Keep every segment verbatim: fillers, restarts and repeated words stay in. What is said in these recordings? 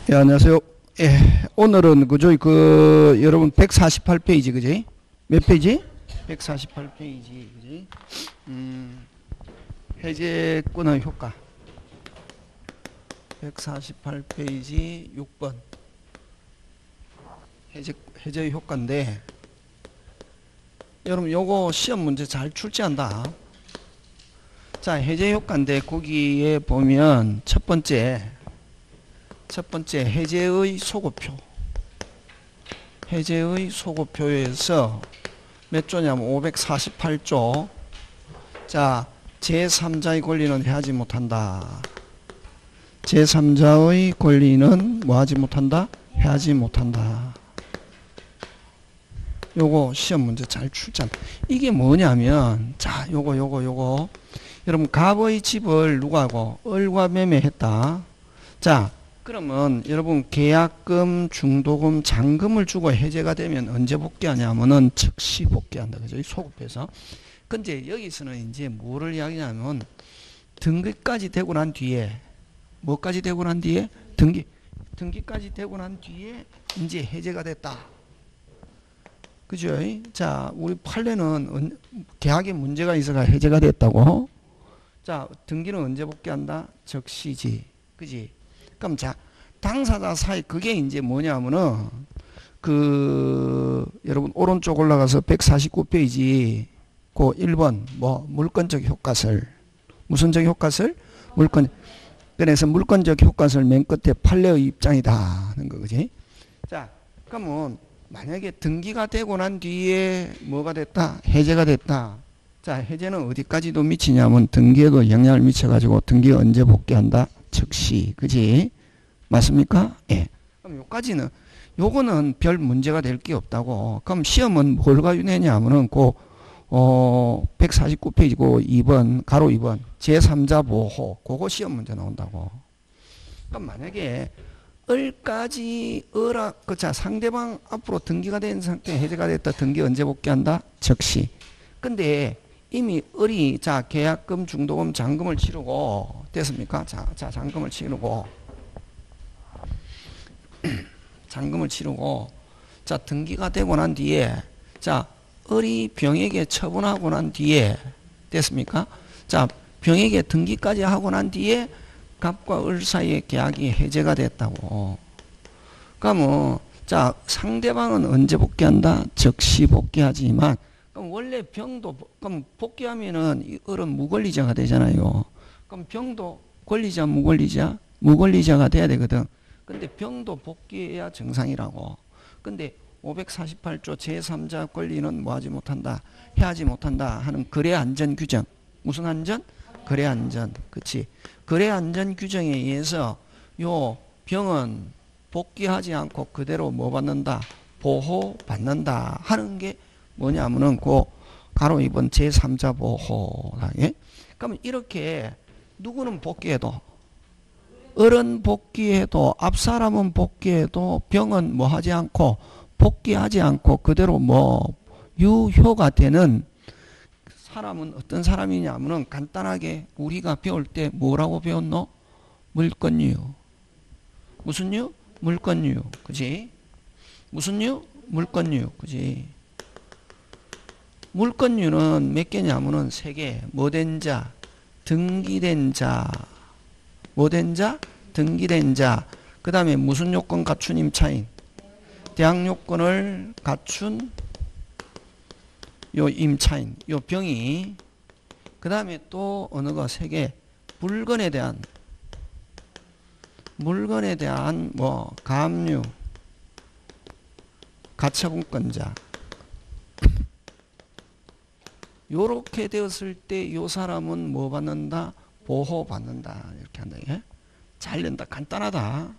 예, 안녕하세요. 예, 오늘은 그저 그 여러분 백사십팔 페이지 그지? 몇 페이지? 백사십팔 페이지 그지? 음, 해제권의 효과. 백사십팔 페이지 육 번. 해제 해제의 효과인데 여러분 요거 시험 문제 잘 출제한다. 자, 해제 효과인데 거기에 보면 첫 번째 첫 번째 해제의 소거표. 해제의 소거표에서 몇 조냐면 오백사십팔 조. 자, 제삼자의 권리는 해하지 못한다. 제삼자의 권리는 뭐하지 못한다? 해하지 못한다. 요거 시험 문제 잘 출제한다. 이게 뭐냐면 자, 요거 요거 요거 여러분 갑의 집을 누구하고 을과 매매했다. 자, 그러면 여러분 계약금, 중도금, 잔금을 주고 해제가 되면 언제 복귀하냐면은 즉시 복귀한다. 그죠? 소급해서. 근데 여기서는 이제 뭐를 이야기하냐면 등기까지 되고 난 뒤에 뭐까지 되고 난 뒤에 등기 등기까지 되고 난 뒤에 이제 해제가 됐다. 그죠? 자, 우리 판례는 계약에 문제가 있어가 해제가 됐다고. 자, 등기는 언제 복귀한다? 즉시지. 그지? 그럼 자, 당사자 사이 그게 이제 뭐냐면은 그 여러분 오른쪽 올라가서 백사십구 페이지 그 일 번 뭐 물권적 효과설. 무슨적 효과설? 물권. 그래서 물권적 효과설 맨 끝에 판례의 입장이다 하는 거 그지? 자, 그러면 만약에 등기가 되고 난 뒤에 뭐가 됐다? 해제가 됐다. 자, 해제는 어디까지도 미치냐면 등기에도 영향을 미쳐가지고 등기가 언제 복귀한다? 즉시. 그지? 맞습니까? 예. 그럼 요까지는, 요거는 별 문제가 될 게 없다고. 그럼 시험은 뭘 가유내냐면은 그, 어, 백사십구 페이지고 이 번, 가로 이 번, 제삼자 보호. 그거 시험 문제 나온다고. 그럼 만약에 을까지, 을아, 그, 자, 상대방 앞으로 등기가 된 상태, 해제가 됐다. 등기 언제 복귀한다? 즉시. 근데 이미 을이, 자, 계약금, 중도금, 잔금을 치르고, 됐습니까? 자, 자, 잔금을 치르고, 잔금을 치르고, 자, 등기가 되고 난 뒤에, 자, 을이 병에게 처분하고 난 뒤에, 됐습니까? 자, 병에게 등기까지 하고 난 뒤에, 갑과 을 사이의 계약이 해제가 됐다고. 그러면, 자, 상대방은 언제 복귀한다? 즉시 복귀하지만, 그럼 원래 병도, 그럼 복귀하면은 이 을은 무권리자가 되잖아요. 그럼 병도 권리자, 무권리자? 무권리자가 돼야 되거든. 근데 병도 복귀해야 정상이라고. 근데 오백사십팔 조 제삼자 권리는 뭐 하지 못한다? 해하지 못한다 하는 거래 안전 규정. 무슨 안전? 거래 안전. 그치? 거래 안전 규정에 의해서 요 병은 복귀하지 않고 그대로 뭐 받는다? 보호 받는다 하는 게 뭐냐면은 그 가로 이 번 제삼자 보호. 예? 그러면 이렇게 누구는 복귀해도 을은 복귀해도 앞사람은 복귀해도 병은 뭐 하지 않고 복귀하지 않고 그대로 뭐 유효가 되는 사람은 어떤 사람이냐면은 간단하게 우리가 배울 때 뭐라고 배웠노? 물권유. 무슨 유? 물권유. 그지? 무슨 유? 물권유. 그지? 물권유는 몇 개냐면은 세 개. 뭐된 자, 등기된 자, 뭐된 자, 등기된 자. 그 다음에 무슨 요건 갖춘 임차인. 대항 요건을 갖춘 요 임차인, 요 병이. 그 다음에 또 어느 거 세 개. 물건에 대한, 물건에 대한 뭐 가압류, 가처분권자. 요렇게 되었을 때 요 사람은 뭐 받는다? 보호 받는다. 이렇게 한다. 예? 잘 된다. 간단하다.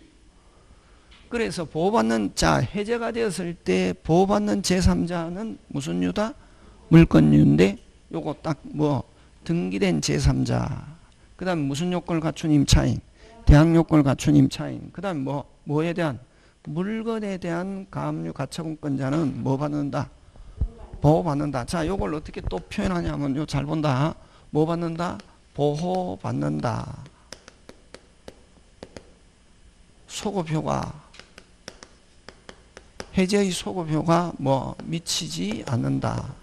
그래서 보호받는 자, 해제가 되었을 때 보호받는 제삼자는 무슨 유다? 물권유인데 요거 딱 뭐 등기된 제삼자. 그 다음 무슨 요건을 갖춘 임차인. 대항 요건을 갖춘 임차인. 그 다음 뭐 뭐에 대한 물건에 대한 가압류 가처분권자는 뭐 받는다? 보호받는다. 자, 요걸 어떻게 또 표현하냐면 요 잘 본다. 뭐 받는다? 보호받는다. 소급효과, 해제의 소급효과 뭐 미치지 않는다.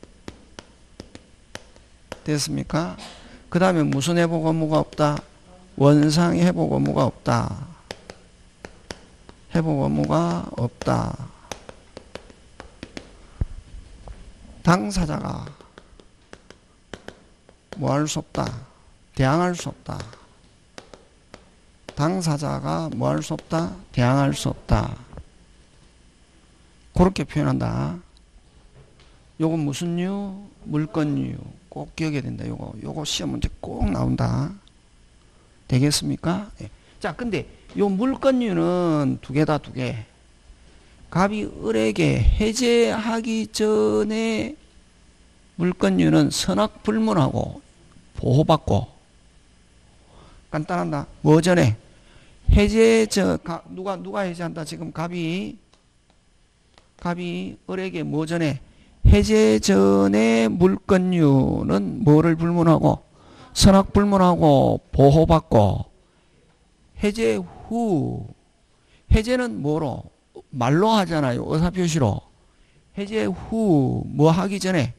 됐습니까? 그 다음에 무슨 회복 업무가 없다? 원상 회복 업무가 없다. 회복 업무가 없다. 당사자가 뭐 할 수 없다. 대항할 수 없다. 당사자가 뭐 할 수 없다. 대항할 수 없다. 그렇게 표현한다. 요거 무슨 유? 물건유. 꼭 기억해야 된다. 요거 요거 시험 문제 꼭 나온다. 되겠습니까? 네. 자, 근데 요 물건유는 두 개다, 두 개. 갑이 을에게 해제하기 전에 물건유는 선악불문하고 보호받고, 간단하다. 뭐 전에 해제 저 가, 누가 누가 해제한다. 지금 갑이 갑이 을에게 뭐 전에 해제 전에 물건유는 뭐를 불문하고 선악불문하고 보호받고, 해제 후 해제는 뭐로 말로 하잖아요. 의사표시로. 해제 후 뭐 하기 전에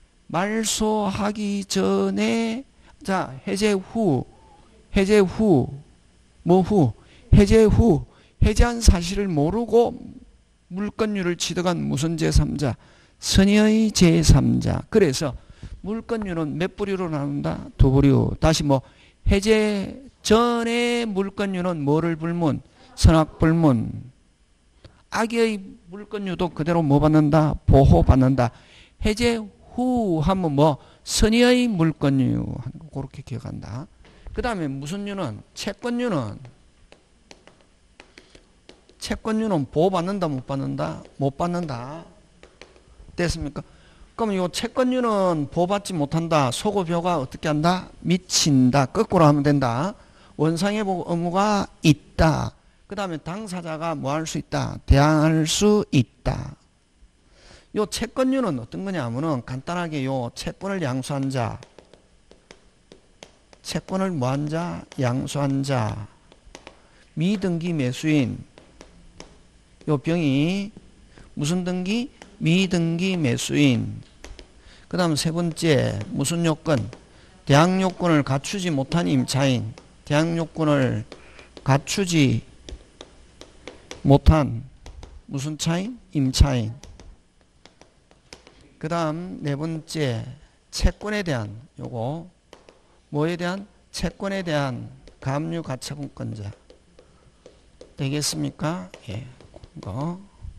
말소하기 전에, 자, 해제 후 해제 후 뭐 후 해제 후 해제한 사실을 모르고 물건유를 취득한 무슨 제삼자? 선의의 제삼자. 그래서 물건유는 몇 부류로 나눈다? 두 부류. 다시 뭐 해제 전에 물건유는 뭐를 불문? 선악불문. 악의 물건유도 그대로 뭐 받는다? 보호받는다. 해제 후 하면 뭐 선의의 물건유. 그렇게 기억한다. 그 다음에 무슨 유는? 채권유는 채권유는 보호받는다 못 받는다? 못 받는다. 됐습니까? 그럼 이 채권유는 보호받지 못한다. 소급효가 어떻게 한다? 미친다. 거꾸로 하면 된다. 원상회복 의무가 있다. 그 다음에 당사자가 뭐 할 수 있다? 대항할 수 있다. 요 채권유는 어떤 거냐면은 간단하게 요 채권을 양수한 자, 채권을 뭐한 자? 양수한 자, 미등기 매수인. 요 병이 무슨 등기? 미등기 매수인. 그 다음 세 번째 무슨 요건? 대항 요건을 갖추지 못한 임차인. 대항 요건을 갖추지 못한 무슨 차인? 임차인. 그 다음 네 번째 채권에 대한 요거 뭐에 대한? 채권에 대한 가압류 가처분권자. 되겠습니까? 예. 이거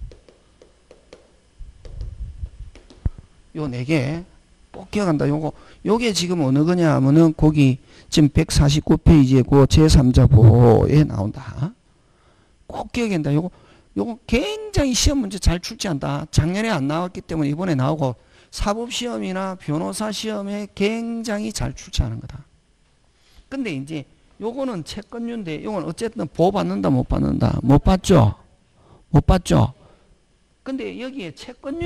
요 네 개 꼭 기억한다. 요거 요게 지금 어느 거냐 하면은 거기 지금 백사십구 페이지에 그 제삼자 보호에 나온다. 꼭 기억한다. 요거 요거 굉장히 시험 문제 잘 출제한다. 작년에 안 나왔기 때문에 이번에 나오고 사법시험이나 변호사 시험에 굉장히 잘 출제하는 거다. 근데 이제 요거는 채권유인데 요건 어쨌든 보호받는다 못 받는다? 못 받죠? 못 받죠? 근데 여기에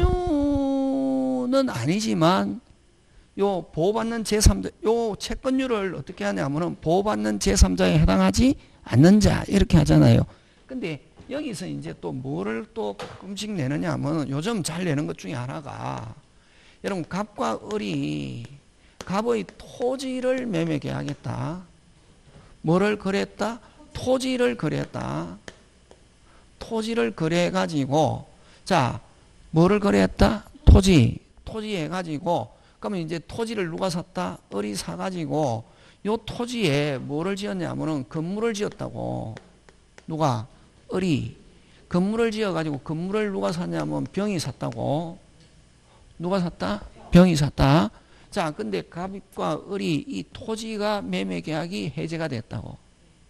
채권유는 아니지만 요 보호받는 제삼자, 요 채권유를 어떻게 하냐면은 보호받는 제삼자에 해당하지 않는 자 이렇게 하잖아요. 근데 여기서 이제 또 뭐를 또 가끔씩 내느냐 하면 요즘 잘 내는 것 중에 하나가, 여러분 갑과 을이 갑의 토지를 매매 계약했다. 뭐를 거래했다? 토지를 거래했다. 토지를 거래해가지고, 자, 뭐를 거래했다? 토지. 토지 해가지고, 그러면 이제 토지를 누가 샀다? 을이 사가지고, 요 토지에 뭐를 지었냐면은 건물을 지었다고. 누가? 을이. 건물을 지어가지고, 건물을 누가 샀냐면 병이 샀다고. 누가 샀다? 병이 샀다. 자, 근데 갑과 을이 이 토지가 매매 계약이 해제가 됐다고.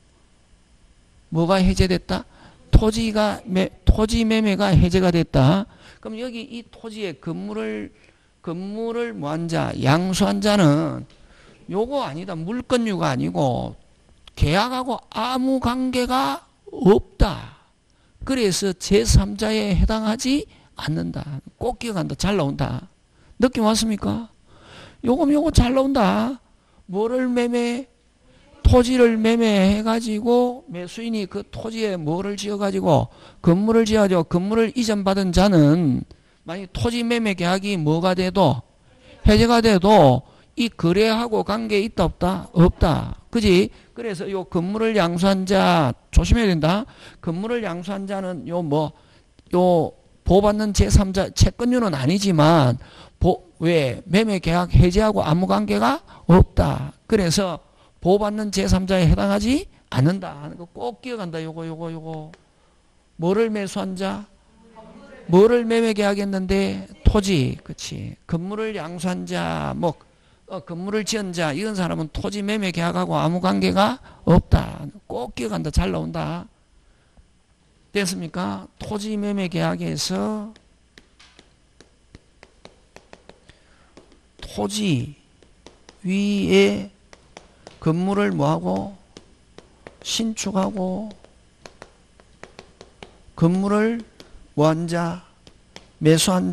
뭐가 해제됐다? 토지가 매, 토지 매매가 해제가 됐다. 그럼 여기 이 토지에 건물을 건물을 뭐한 자, 양수한 자는 요거 아니다. 물건유가 아니고 계약하고 아무 관계가 없다. 그래서 제삼자에 해당하지 않는다. 꼭 기억한다. 잘 나온다. 느낌 왔습니까? 요거 요거 잘 나온다. 뭐를 매매? 토지를 매매해가지고 매수인이 그 토지에 뭐를 지어가지고 건물을 지어가지고 건물을 이전받은 자는 만약 토지 매매 계약이 뭐가 돼도 해제가 돼도 이 거래하고 관계 있다 없다? 없다. 그지? 그래서 요 건물을 양수한 자 조심해야 된다. 건물을 양수한 자는 요 뭐 요 보호받는 제삼자 채권료는 아니지만 보, 왜 매매 계약 해제하고 아무 관계가 없다. 그래서 보호받는 제삼자에 해당하지 않는다 하는 거 꼭 기억한다. 요거 요거 요거 뭐를 매수한 자? 뭐를 매매 계약했는데? 토지. 그치. 건물을 양수한 자, 뭐 어, 건물을 지은 자 이런 사람은 토지 매매 계약하고 아무 관계가 없다. 꼭 기억한다. 잘 나온다. 됐습니까? 토지 매매 계약에서 토지 위에 건물을 뭐하고 신축하고 건물을 뭐한 자 매수한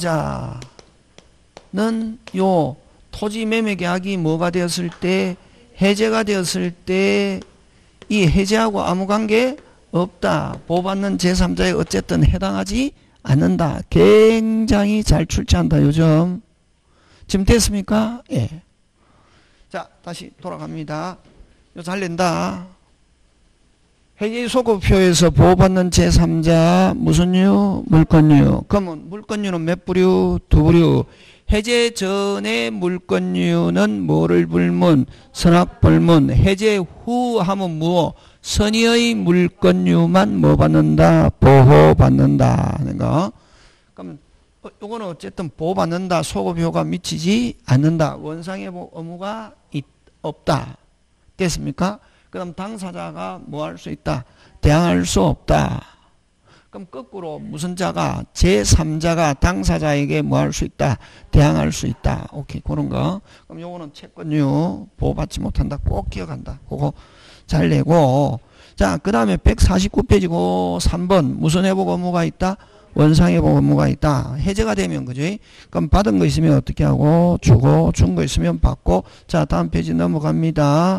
자는 요 토지 매매 계약이 뭐가 되었을 때 해제가 되었을 때 이 해제하고 아무 관계 없다. 보호받는 제삼자에 어쨌든 해당하지 않는다. 굉장히 잘 출제한다. 요즘 지금 됐습니까? 예. 자, 다시 돌아갑니다. 이거 잘 낸다. 해제 소급표에서 보호받는 제삼자 무슨 유? 물권유. 그러면 물권유는 몇 부류? 두 부류. 해제 전에 물권유는 뭐를 불문? 선악불문. 해제 후 하면 무엇? 선의의 물권유만 뭐 받는다? 보호받는다 하는 거. 그럼 요거는 어쨌든 보호받는다. 소급효가 미치지 않는다. 원상의 의무가 있, 없다. 됐습니까? 그 다음 당사자가 뭐 할 수 있다? 대항할 수 없다. 그럼 거꾸로 무슨 자가 제삼자가 당사자에게 뭐 할 수 있다? 대항할 수 있다. 오케이. 그런 거. 그럼 요거는 채권유 보호받지 못한다. 꼭 기억한다. 그거 잘 내고. 자, 그 다음에 백사십구 페이지고 삼 번 무슨 회복 의무가 있다? 원상회복 의무가 있다. 해제가 되면 그지? 그럼 받은 거 있으면 어떻게 하고 주고 준 거 있으면 받고. 자, 다음 페이지 넘어갑니다.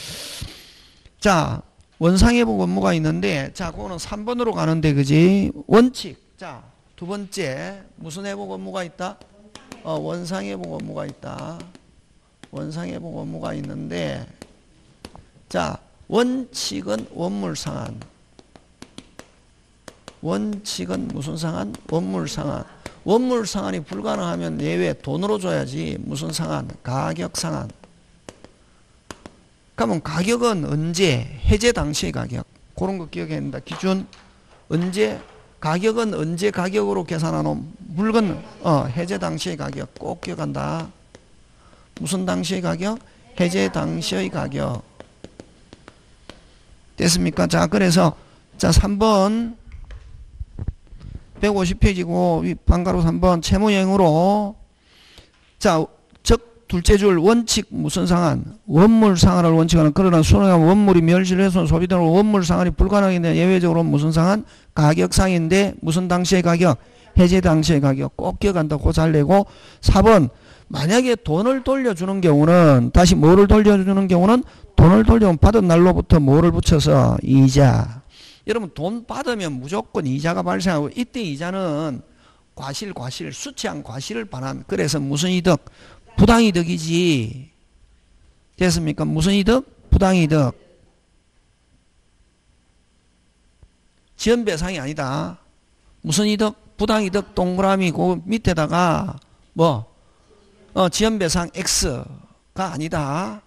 자, 원상회복 의무가 있는데 자, 그거는 삼 번으로 가는데 그지? 원칙. 자, 두 번째 무슨 회복 의무가 있다? 어, 원상회복 의무가 있다. 원상회복 의무가 있는데 자, 원칙은 원물상한. 원칙은 무슨 상한? 원물상한. 원물상한이 불가능하면 예외 돈으로 줘야지. 무슨 상한? 가격상한. 그러면 가격은 언제? 해제 당시의 가격. 그런 거 기억해야 된다. 기준 언제? 가격은 언제 가격으로 계산하노? 물건 어, 해제 당시의 가격 꼭 기억한다. 무슨 당시의 가격? 해제 당시의 가격. 됐습니까? 자, 그래서 자, 삼 번 백오십 페이지고 반가로 삼 번 채무행위로 자, 즉 둘째 줄 원칙 무슨 상한? 원물 상한을 원칙하는. 그러나 수능하면 원물이 멸실해서 소비되는 원물 상한이 불가능한데 예외적으로 무슨 상한? 가격상인데 무슨 당시의 가격? 해제 당시의 가격 꼭 기억한다고 잘 내고. 사 번 만약에 돈을 돌려주는 경우는 다시 뭐를 돌려주는 경우는 돈을 돌려면 받은 날로부터 뭐를 붙여서 이자. 여러분 돈 받으면 무조건 이자가 발생하고 이때 이자는 과실 과실 수치한 과실을 반환. 그래서 무슨 이득? 부당이득이지. 됐습니까? 무슨 이득? 부당이득. 지연배상이 아니다. 무슨 이득? 부당이득 동그라미 그 밑에다가 뭐 어, 지연배상 X가 아니다.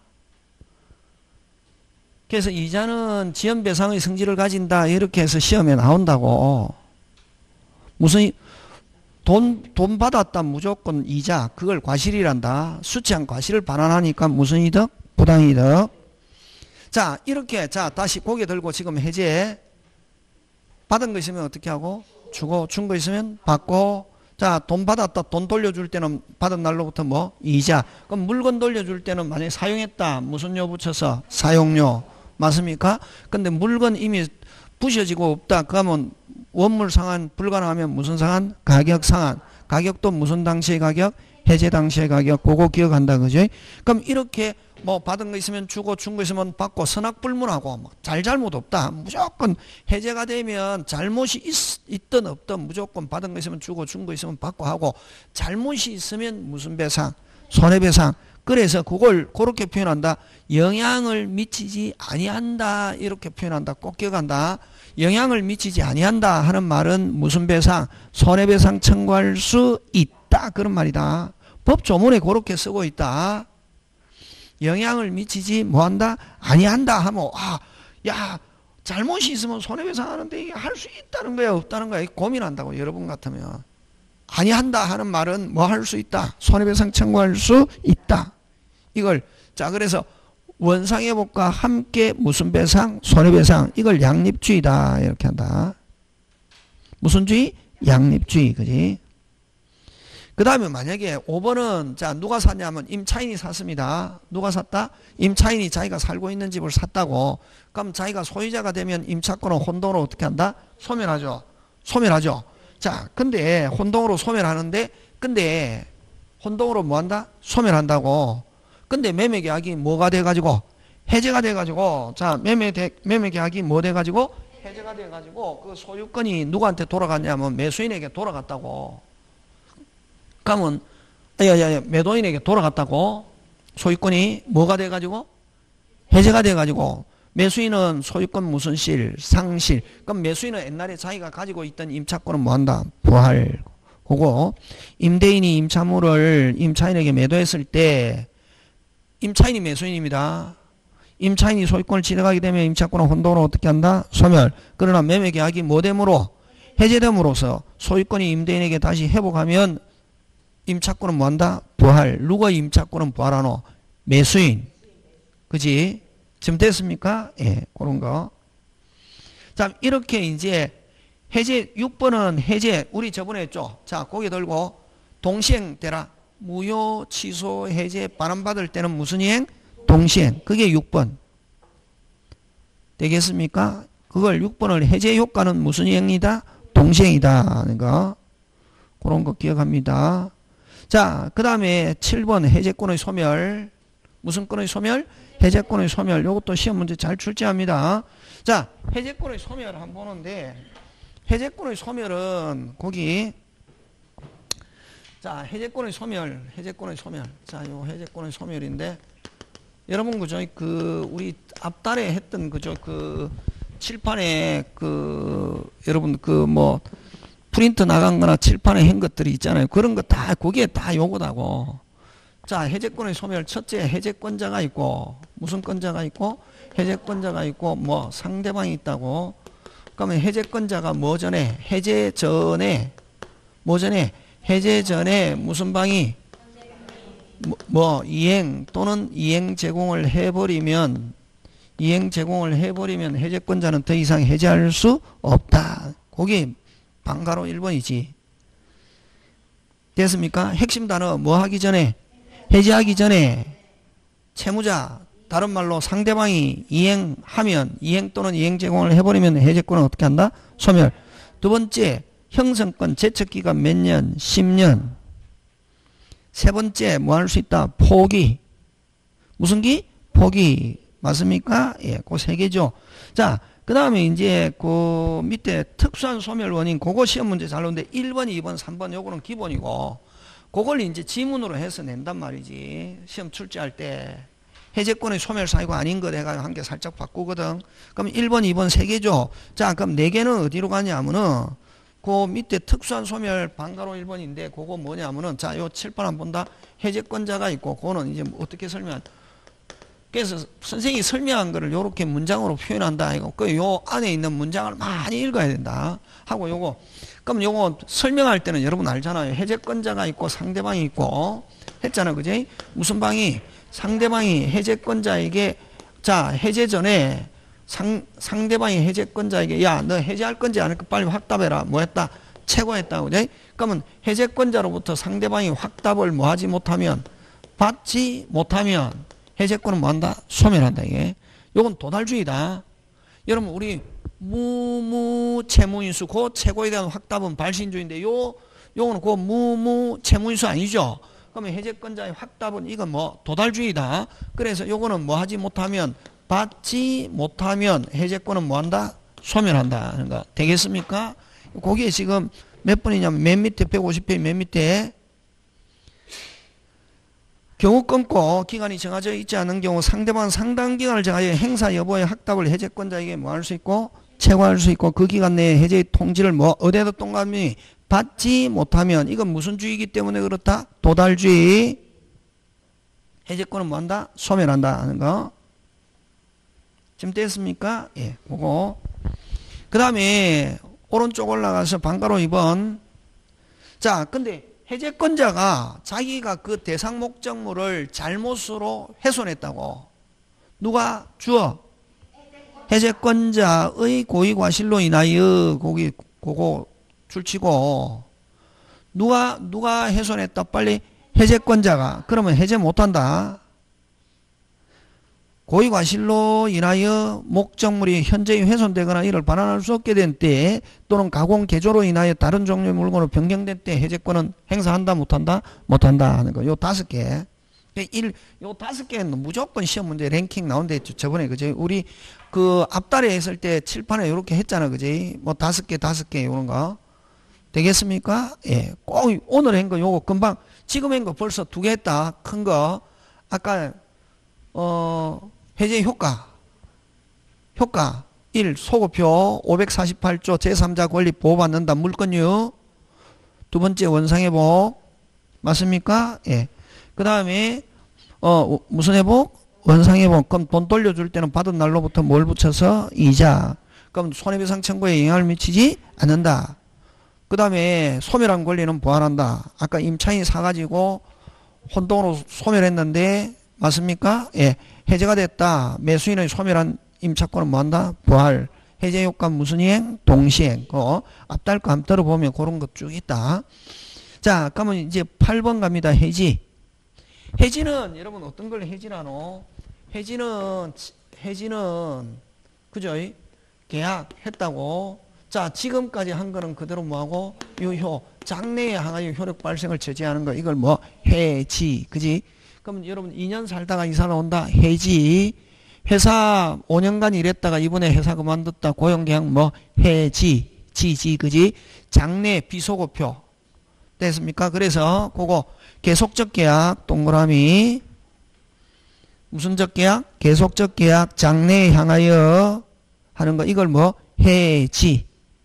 그래서 이자는 지연배상의 성질을 가진다. 이렇게 해서 시험에 나온다고. 무슨 돈, 돈 받았다 무조건 이자. 그걸 과실이란다. 수치한 과실을 반환하니까 무슨 이득? 부당이득. 자, 이렇게 자 다시 고개 들고 지금 해제. 받은 거 있으면 어떻게 하고? 주고 준 거 있으면 받고. 자, 돈 받았다. 돈 돌려줄 때는 받은 날로부터 뭐? 이자. 그럼 물건 돌려줄 때는 만약에 사용했다. 무슨 료 붙여서? 사용료. 맞습니까? 근데 물건 이미 부셔지고 없다. 그러면 원물 상한 불가능하면 무슨 상한? 가격 상한. 가격도 무슨 당시의 가격? 해제 당시의 가격 그거 기억한다 그죠? 그럼 이렇게 뭐 받은 거 있으면 주고 준 거 있으면 받고 선악불문하고 뭐 잘잘못 없다. 무조건 해제가 되면 잘못이 있, 있든 없든 무조건 받은 거 있으면 주고 준 거 있으면 받고 하고 잘못이 있으면 무슨 배상? 손해배상. 그래서 그걸 그렇게 표현한다. 영향을 미치지 아니한다. 이렇게 표현한다. 꼭 기억한다. 영향을 미치지 아니한다 하는 말은 무슨 배상? 손해배상 청구할 수 있다. 그런 말이다. 법조문에 그렇게 쓰고 있다. 영향을 미치지 뭐한다? 아니한다 하면 아, 야 잘못이 있으면 손해배상 하는데 이게 할 수 있다는 거야 없다는 거야 고민한다고. 여러분 같으면 아니한다 하는 말은 뭐 할 수 있다? 손해배상 청구할 수 있다. 이걸 자 그래서 원상회복과 함께 무슨 배상? 손해배상. 이걸 양립주의다 이렇게 한다. 무슨 주의? 양립주의. 그지? 그 다음에 만약에 오 번은 자 누가 샀냐면 임차인이 샀습니다. 누가 샀다? 임차인이 자기가 살고 있는 집을 샀다고. 그럼 자기가 소유자가 되면 임차권을 혼동으로 어떻게 한다? 소멸하죠. 소멸하죠. 자 근데 혼동으로 소멸하는데 근데 혼동으로 뭐한다? 소멸한다고. 근데 매매계약이 뭐가 돼가지고 해제가 돼가지고 자 매매 매매계약이 뭐 돼가지고 해제가 돼가지고 그 소유권이 누구한테 돌아갔냐면 매수인에게 돌아갔다고. 그러면 야야야 매도인에게 돌아갔다고. 소유권이 뭐가 돼가지고 해제가 돼가지고 매수인은 소유권 무슨 실? 상실. 그럼 매수인은 옛날에 자기가 가지고 있던 임차권은 뭐한다? 부활. 그거 임대인이 임차물을 임차인에게 매도했을 때 임차인이 매수인입니다. 임차인이 소유권을 취득하게 되면 임차권은 혼동으로 어떻게 한다? 소멸. 그러나 매매계약이 뭐 됨으로? 해제됨으로써 소유권이 임대인에게 다시 회복하면 임차권은 뭐한다? 부활. 누가 임차권은 부활하노? 매수인. 그지? 지금 됐습니까? 예, 그런 거. 자, 이렇게 이제 해제, 육 번은 해제, 우리 저번에 했죠? 자, 고개 들고 동시행되라. 무효, 취소, 해제, 반환받을 때는 무슨 이행? 동시행. 그게 육 번. 되겠습니까? 그걸 육 번을 해제 효과는 무슨 이행이다? 동시행이다. 그러니까 그런 거 기억합니다. 자, 그 다음에 칠 번 해제권의 소멸. 무슨 권의 소멸? 해제권의 소멸. 이것도 시험 문제 잘 출제합니다. 자, 해제권의 소멸 한번 보는데 해제권의 소멸은 거기 자, 해제권의 소멸, 해제권의 소멸. 자, 요 해제권의 소멸인데 여러분 그죠? 그 우리 앞달에 했던 그죠? 그 칠판에 그 여러분 그 뭐 프린트 나간 거나 칠판에 한 것들이 있잖아요. 그런 거 다 거기에 다 요거다고. 자, 해제권의 소멸 첫째 해제권자가 있고 무슨 권자가 있고 해제권자가 있고 뭐 상대방이 있다고. 그러면 해제권자가 뭐 전에 해제 전에 뭐 전에 해제 전에 무슨 방이 뭐, 뭐 이행 또는 이행 제공을 해버리면 이행 제공을 해버리면 해제권자는 더 이상 해제할 수 없다. 거기 방가로 일 번이지. 됐습니까? 핵심 단어 뭐 하기 전에 해제하기 전에 채무자 다른 말로 상대방이 이행하면 이행 또는 이행 제공을 해버리면 해제권은 어떻게 한다? 소멸. 두 번째 형성권 제척기간 몇 년? 십 년. 세 번째 뭐 할 수 있다? 포기. 무슨 기? 포기. 맞습니까? 예, 그 세 개죠. 자, 그 다음에 이제 그 밑에 특수한 소멸 원인 그거 시험 문제 잘 나오는데 일 번, 이 번, 삼 번 요거는 기본이고 그걸 이제 지문으로 해서 낸단 말이지. 시험 출제할 때 해제권의 소멸 사유가 아닌 거 내가 한 개 살짝 바꾸거든. 그럼 일 번, 이 번 세 개죠. 자, 그럼 네 개는 어디로 가냐면은 그 밑에 특수한 소멸 방가로 일 번인데 그거 뭐냐면은 자, 요 칠판 한번 본다. 해제권자가 있고 그거는 이제 어떻게 설명? 그래서 선생님이 설명한 거를 요렇게 문장으로 표현한다. 이거 그 요 안에 있는 문장을 많이 읽어야 된다. 하고 요거 그럼 요거 설명할 때는 여러분 알잖아요. 해제권자가 있고 상대방이 있고 했잖아, 그지? 무슨 방이 상대방이 해제권자에게 자 해제 전에 상, 상대방이 해제권자에게 야 너 해제할 건지 안 할 건지 빨리 확답해라. 뭐 했다? 최고했다. 그지? 그러면 해제권자로부터 상대방이 확답을 뭐 하지 못하면 받지 못하면 해제권은 뭐 한다? 소멸한다. 이게 요건 도달주의다. 여러분 우리 무무 채무인수 그 최고에 대한 확답은 발신주의인데 요 요거는 그 무무 채무인수 아니죠? 그러면 해제권자의 확답은 이건 뭐 도달주의다. 그래서 요거는 뭐 하지 못하면 받지 못하면 해제권은 뭐 한다? 소멸한다 하는 거 되겠습니까? 거기에 지금 몇 번이냐면 맨 밑에 백오십 페이지 맨 밑에 경우 끊고 기간이 정해져 있지 않은 경우 상대방 상당 기간을 정하여 행사 여부의 확답을 해제권자에게 뭐 할 수 있고 채권할 수 있고 그 기간 내에 해제의 통지를 뭐 어디에다 동감이 받지 못하면 이건 무슨 주의이기 때문에 그렇다? 도달주의. 해제권은 뭐 한다? 소멸한다 하는 거. 지금 됐습니까? 예, 그거. 그 다음에 오른쪽 올라가서 방가로 이 번. 자, 근데 해제권자가 자기가 그 대상 목적물을 잘못으로 훼손했다고. 누가? 주어. 해제권자의 고의과실로 인하여 거기 그거 줄치고 누가 누가 훼손했다 빨리 해제권자가. 그러면 해제 못한다. 고의과실로 인하여 목적물이 현저히 훼손되거나 이를 반환할 수 없게 된 때 또는 가공 개조로 인하여 다른 종류의 물건으로 변경된 때 해제권은 행사한다 못한다? 못한다 하는 거. 요 다섯 개. 일, 요 다섯 개는 무조건 시험 문제 랭킹 나온데 저번에 그지? 우리 그 앞달에 했을 때 칠판에 이렇게 했잖아 그지? 뭐 다섯 개 다섯 개 이런 거. 되겠습니까? 예. 꼭 오늘 한 거 요거 금방 지금 한 거 벌써 두 개 했다. 큰 거. 아까 어 해제 효과. 효과. 일. 소급표 오백사십팔 조 제삼자 권리 보호받는다. 물권유. 두 번째 원상회복. 맞습니까? 예. 그 다음에 어 무슨 회복? 원상회복. 그럼 돈 돌려줄 때는 받은 날로부터 뭘 붙여서? 이자. 그럼 손해배상 청구에 영향을 미치지 않는다. 그 다음에 소멸한 권리는 보완한다. 아까 임차인이 사가지고 혼동으로 소멸했는데 맞습니까? 예. 해제가 됐다. 매수인의 소멸한 임차권은 뭐한다? 부활. 해제 효과 무슨 이행? 동시행. 어, 앞달 거 한번 들어보면 그런 것 쭉 있다. 자, 그러면 이제 팔 번 갑니다. 해지. 해지는 여러분 어떤 걸 해지라노? 해지는 해지는 그죠? 계약했다고. 자, 지금까지 한 거는 그대로 뭐하고 유효 장래에 향하여 효력 발생을 저지하는 거 이걸 뭐 해지. 그지? 그럼 여러분 이 년 살다가 이사 나온다. 해지. 회사 오 년간 일했다가 이번에 회사 그만뒀다. 고용계약 뭐 해지. 지지. 그지? 장래 비소급표. 됐습니까? 그래서 그거 계속적 계약 동그라미 무슨적 계약? 계속적 계약 장래에 향하여 하는 거 이걸 뭐 해지.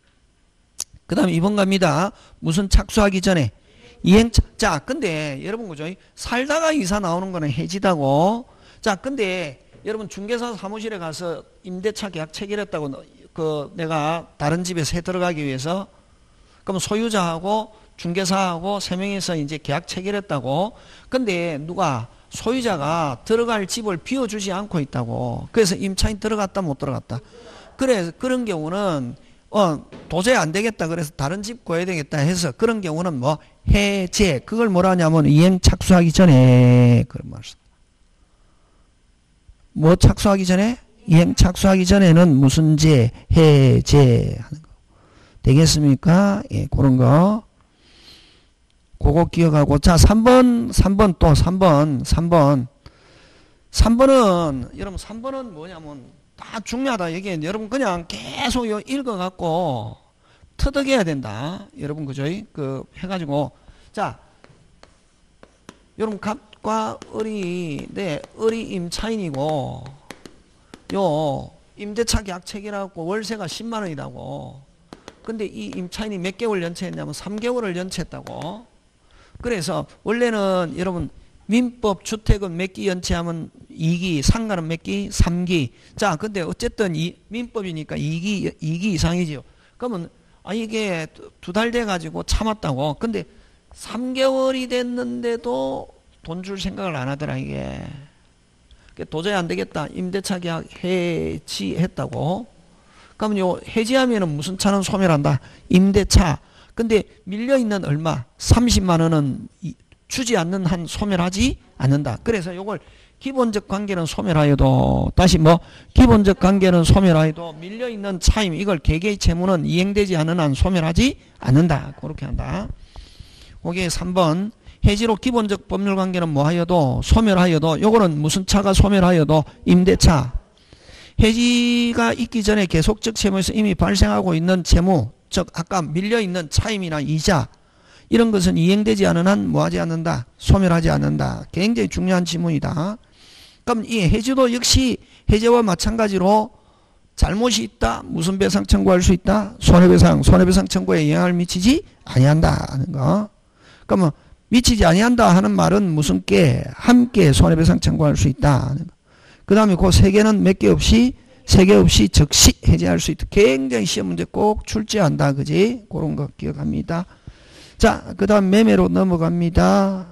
그 다음에 이 번 갑니다. 무슨 착수하기 전에 이행. 자, 근데 여러분 그죠? 살다가 이사 나오는 거는 해지다고. 자, 근데 여러분 중개사 사무실에 가서 임대차 계약 체결했다고 그 내가 다른 집에 새 들어가기 위해서 그럼 소유자하고 중개사하고 세 명이서 이제 계약 체결했다고. 근데 누가 소유자가 들어갈 집을 비워주지 않고 있다고. 그래서 임차인 들어갔다 못 들어갔다. 그래서 그런 경우는 어 도저히 안 되겠다. 그래서 다른 집 구해야 되겠다 해서 그런 경우는 뭐 해제. 그걸 뭐라 하냐면 이행 착수하기 전에 그런 말씀. 뭐 착수하기 전에? 이행 착수하기 전에는 무슨 제? 해제 하는 거. 되겠습니까? 예, 그런 거. 그거 기억하고. 자, 삼 번, 삼 번 또 삼 번, 삼 번. 삼 번은, 여러분 삼 번은 뭐냐면 다 중요하다. 이게 여러분 그냥 계속 읽어갖고 터득해야 된다. 여러분 그죠? 그 해가지고. 자, 여러분 갑과 을이, 네, 을이 임차인이고, 요, 임대차 계약 체결하고 월세가 십만 원이라고. 근데 이 임차인이 몇 개월 연체했냐면 삼 개월을 연체했다고. 그래서 원래는 여러분 민법 주택은 몇 기 연체하면 이 기, 상가는 몇 기? 삼 기. 자, 근데 어쨌든 이 민법이니까 이 기, 이 기 이상이지요. 그러면 아 이게 두 달 돼 가지고 참았다고. 근데 삼 개월이 됐는데도 돈 줄 생각을 안 하더라 이게. 도저히 안 되겠다. 임대차 계약 해지했다고. 그러면 요 해지하면은 무슨 차는 소멸한다. 임대차. 근데 밀려있는 얼마? 삼십만 원은 주지 않는 한 소멸하지 않는다. 그래서 요걸 기본적 관계는 소멸하여도 다시 뭐 기본적 관계는 소멸하여도 밀려있는 차임 이걸 개개의 채무는 이행되지 않는 한 소멸하지 않는다. 그렇게 한다. 그게 삼 번 해지로 기본적 법률 관계는 뭐 하여도 소멸하여도 요거는 무슨 차가 소멸하여도 임대차. 해지가 있기 전에 계속적 채무에서 이미 발생하고 있는 채무, 즉 아까 밀려있는 차임이나 이자 이런 것은 이행되지 않은 한 뭐하지 않는다? 소멸하지 않는다. 굉장히 중요한 지문이다. 그럼 이 해지도 역시 해제와 마찬가지로 잘못이 있다. 무슨 배상 청구할 수 있다? 손해배상. 손해배상 청구에 영향을 미치지 아니한다 하는 거. 그러면 미치지 아니한다 하는 말은 무슨 게? 함께 손해배상 청구할 수 있다 하는 거. 그 다음에 그 세 개는 몇 개 없이 세 개 없이 즉시 해제할 수 있다. 굉장히 시험 문제 꼭 출제한다. 그지? 그런 거 기억합니다. 자, 그 다음 매매로 넘어갑니다.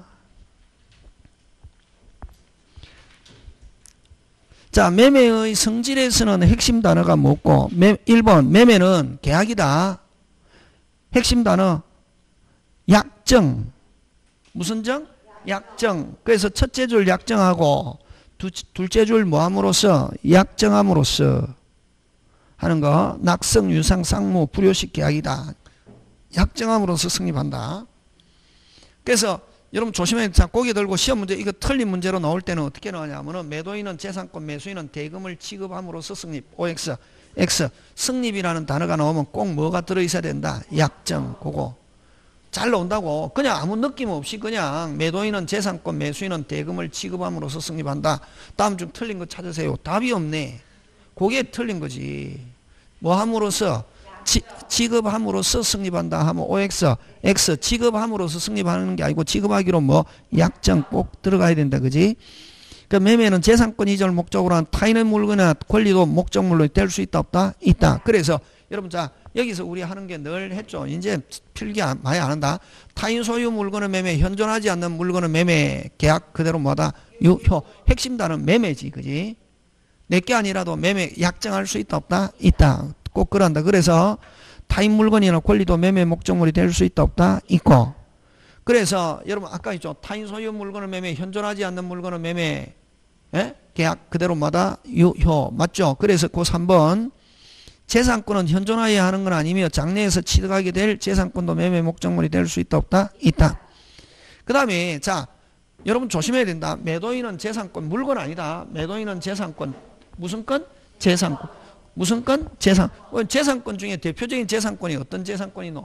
자, 매매의 성질에서는 핵심 단어가 뭐고, 매, 일 번 매매는 계약이다. 핵심 단어 약정. 무슨 정? 약정. 그래서 첫째 줄 약정하고 두, 둘째 줄 뭐함으로써? 약정함으로써 하는 거. 낙성, 유상, 상무, 불효식 계약이다. 약정함으로써 성립한다. 그래서 여러분 조심해. 자, 고개 들고 시험 문제 이거 틀린 문제로 나올 때는 어떻게 나오냐면은 매도인은 재산권, 매수인은 대금을 지급함으로써 성립. 오엑스, X. 성립이라는 단어가 나오면 꼭 뭐가 들어있어야 된다. 약정. 그거. 잘 나온다고. 그냥 아무 느낌 없이 그냥 매도인은 재산권, 매수인은 대금을 지급함으로써 성립한다. 다음 중 틀린 거 찾으세요. 답이 없네. 그게 틀린 거지. 뭐 함으로써? 지, 지급함으로써 성립한다 하면 오엑스, X. 지급함으로써 성립하는 게 아니고 지급하기로 뭐 약정 꼭 들어가야 된다. 그지? 그 매매는 재산권 이전을 목적으로 한 타인의 물건이나 권리도 목적물로 될 수 있다 없다? 있다. 그래서 여러분 자 여기서 우리 하는 게 늘 했죠. 이제 필기 많이 안 한다. 타인 소유 물건의 매매, 현존하지 않는 물건의 매매, 계약 그대로 뭐다? 유효. 핵심 단어는 매매지. 그지? 내게 아니라도 매매 약정할 수 있다 없다? 있다. 꼭 그런다. 그래서 타인 물건이나 권리도 매매 목적물이 될 수 있다 없다? 있고. 그래서 여러분 아까 있죠. 타인 소유 물건의 매매, 현존하지 않는 물건의 매매, 예? 계약 그대로마다 유효. 맞죠? 그래서 그 삼 번 재산권은 현존하여야 하는 건 아니며 장래에서 취득하게 될 재산권도 매매 목적물이 될 수 있다 없다? 있다. 그 다음에 자 여러분 조심해야 된다. 매도인은 재산권, 물건 아니다. 매도인은 재산권. 무슨 건? 재산권. 무슨 건? 재산. 재산권 중에 대표적인 재산권이 어떤 재산권이노?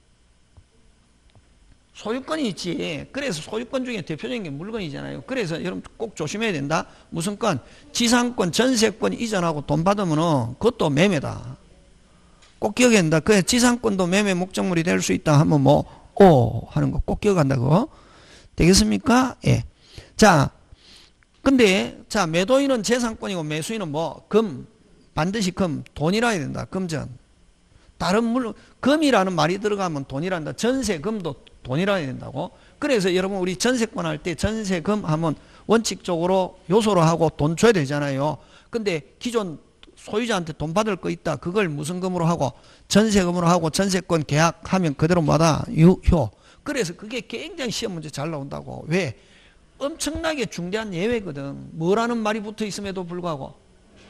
소유권이 있지. 그래서 소유권 중에 대표적인 게 물건이잖아요. 그래서 여러분 꼭 조심해야 된다. 무슨 건? 지상권, 전세권 이전하고 돈 받으면은 그것도 매매다. 꼭 기억해야 된다. 그래 지상권도 매매 목적물이 될 수 있다 하면 뭐 오 하는 거 꼭 기억한다고. 되겠습니까? 예. 자, 근데 자 매도인은 재산권이고 매수인은 뭐 금. 반드시 금, 돈이라 해야 된다. 금전. 다른 물론 금이라는 말이 들어가면 돈이란다. 전세금도 돈이라 해야 된다고. 그래서 여러분 우리 전세권 할 때 전세금 하면 원칙적으로 요소로 하고 돈 줘야 되잖아요. 근데 기존 소유자한테 돈 받을 거 있다. 그걸 무슨 금으로 하고? 전세금으로 하고 전세권 계약하면 그대로 뭐다? 유효. 그래서 그게 굉장히 시험 문제 잘 나온다고. 왜? 엄청나게 중대한 예외거든. 뭐라는 말이 붙어 있음에도 불구하고.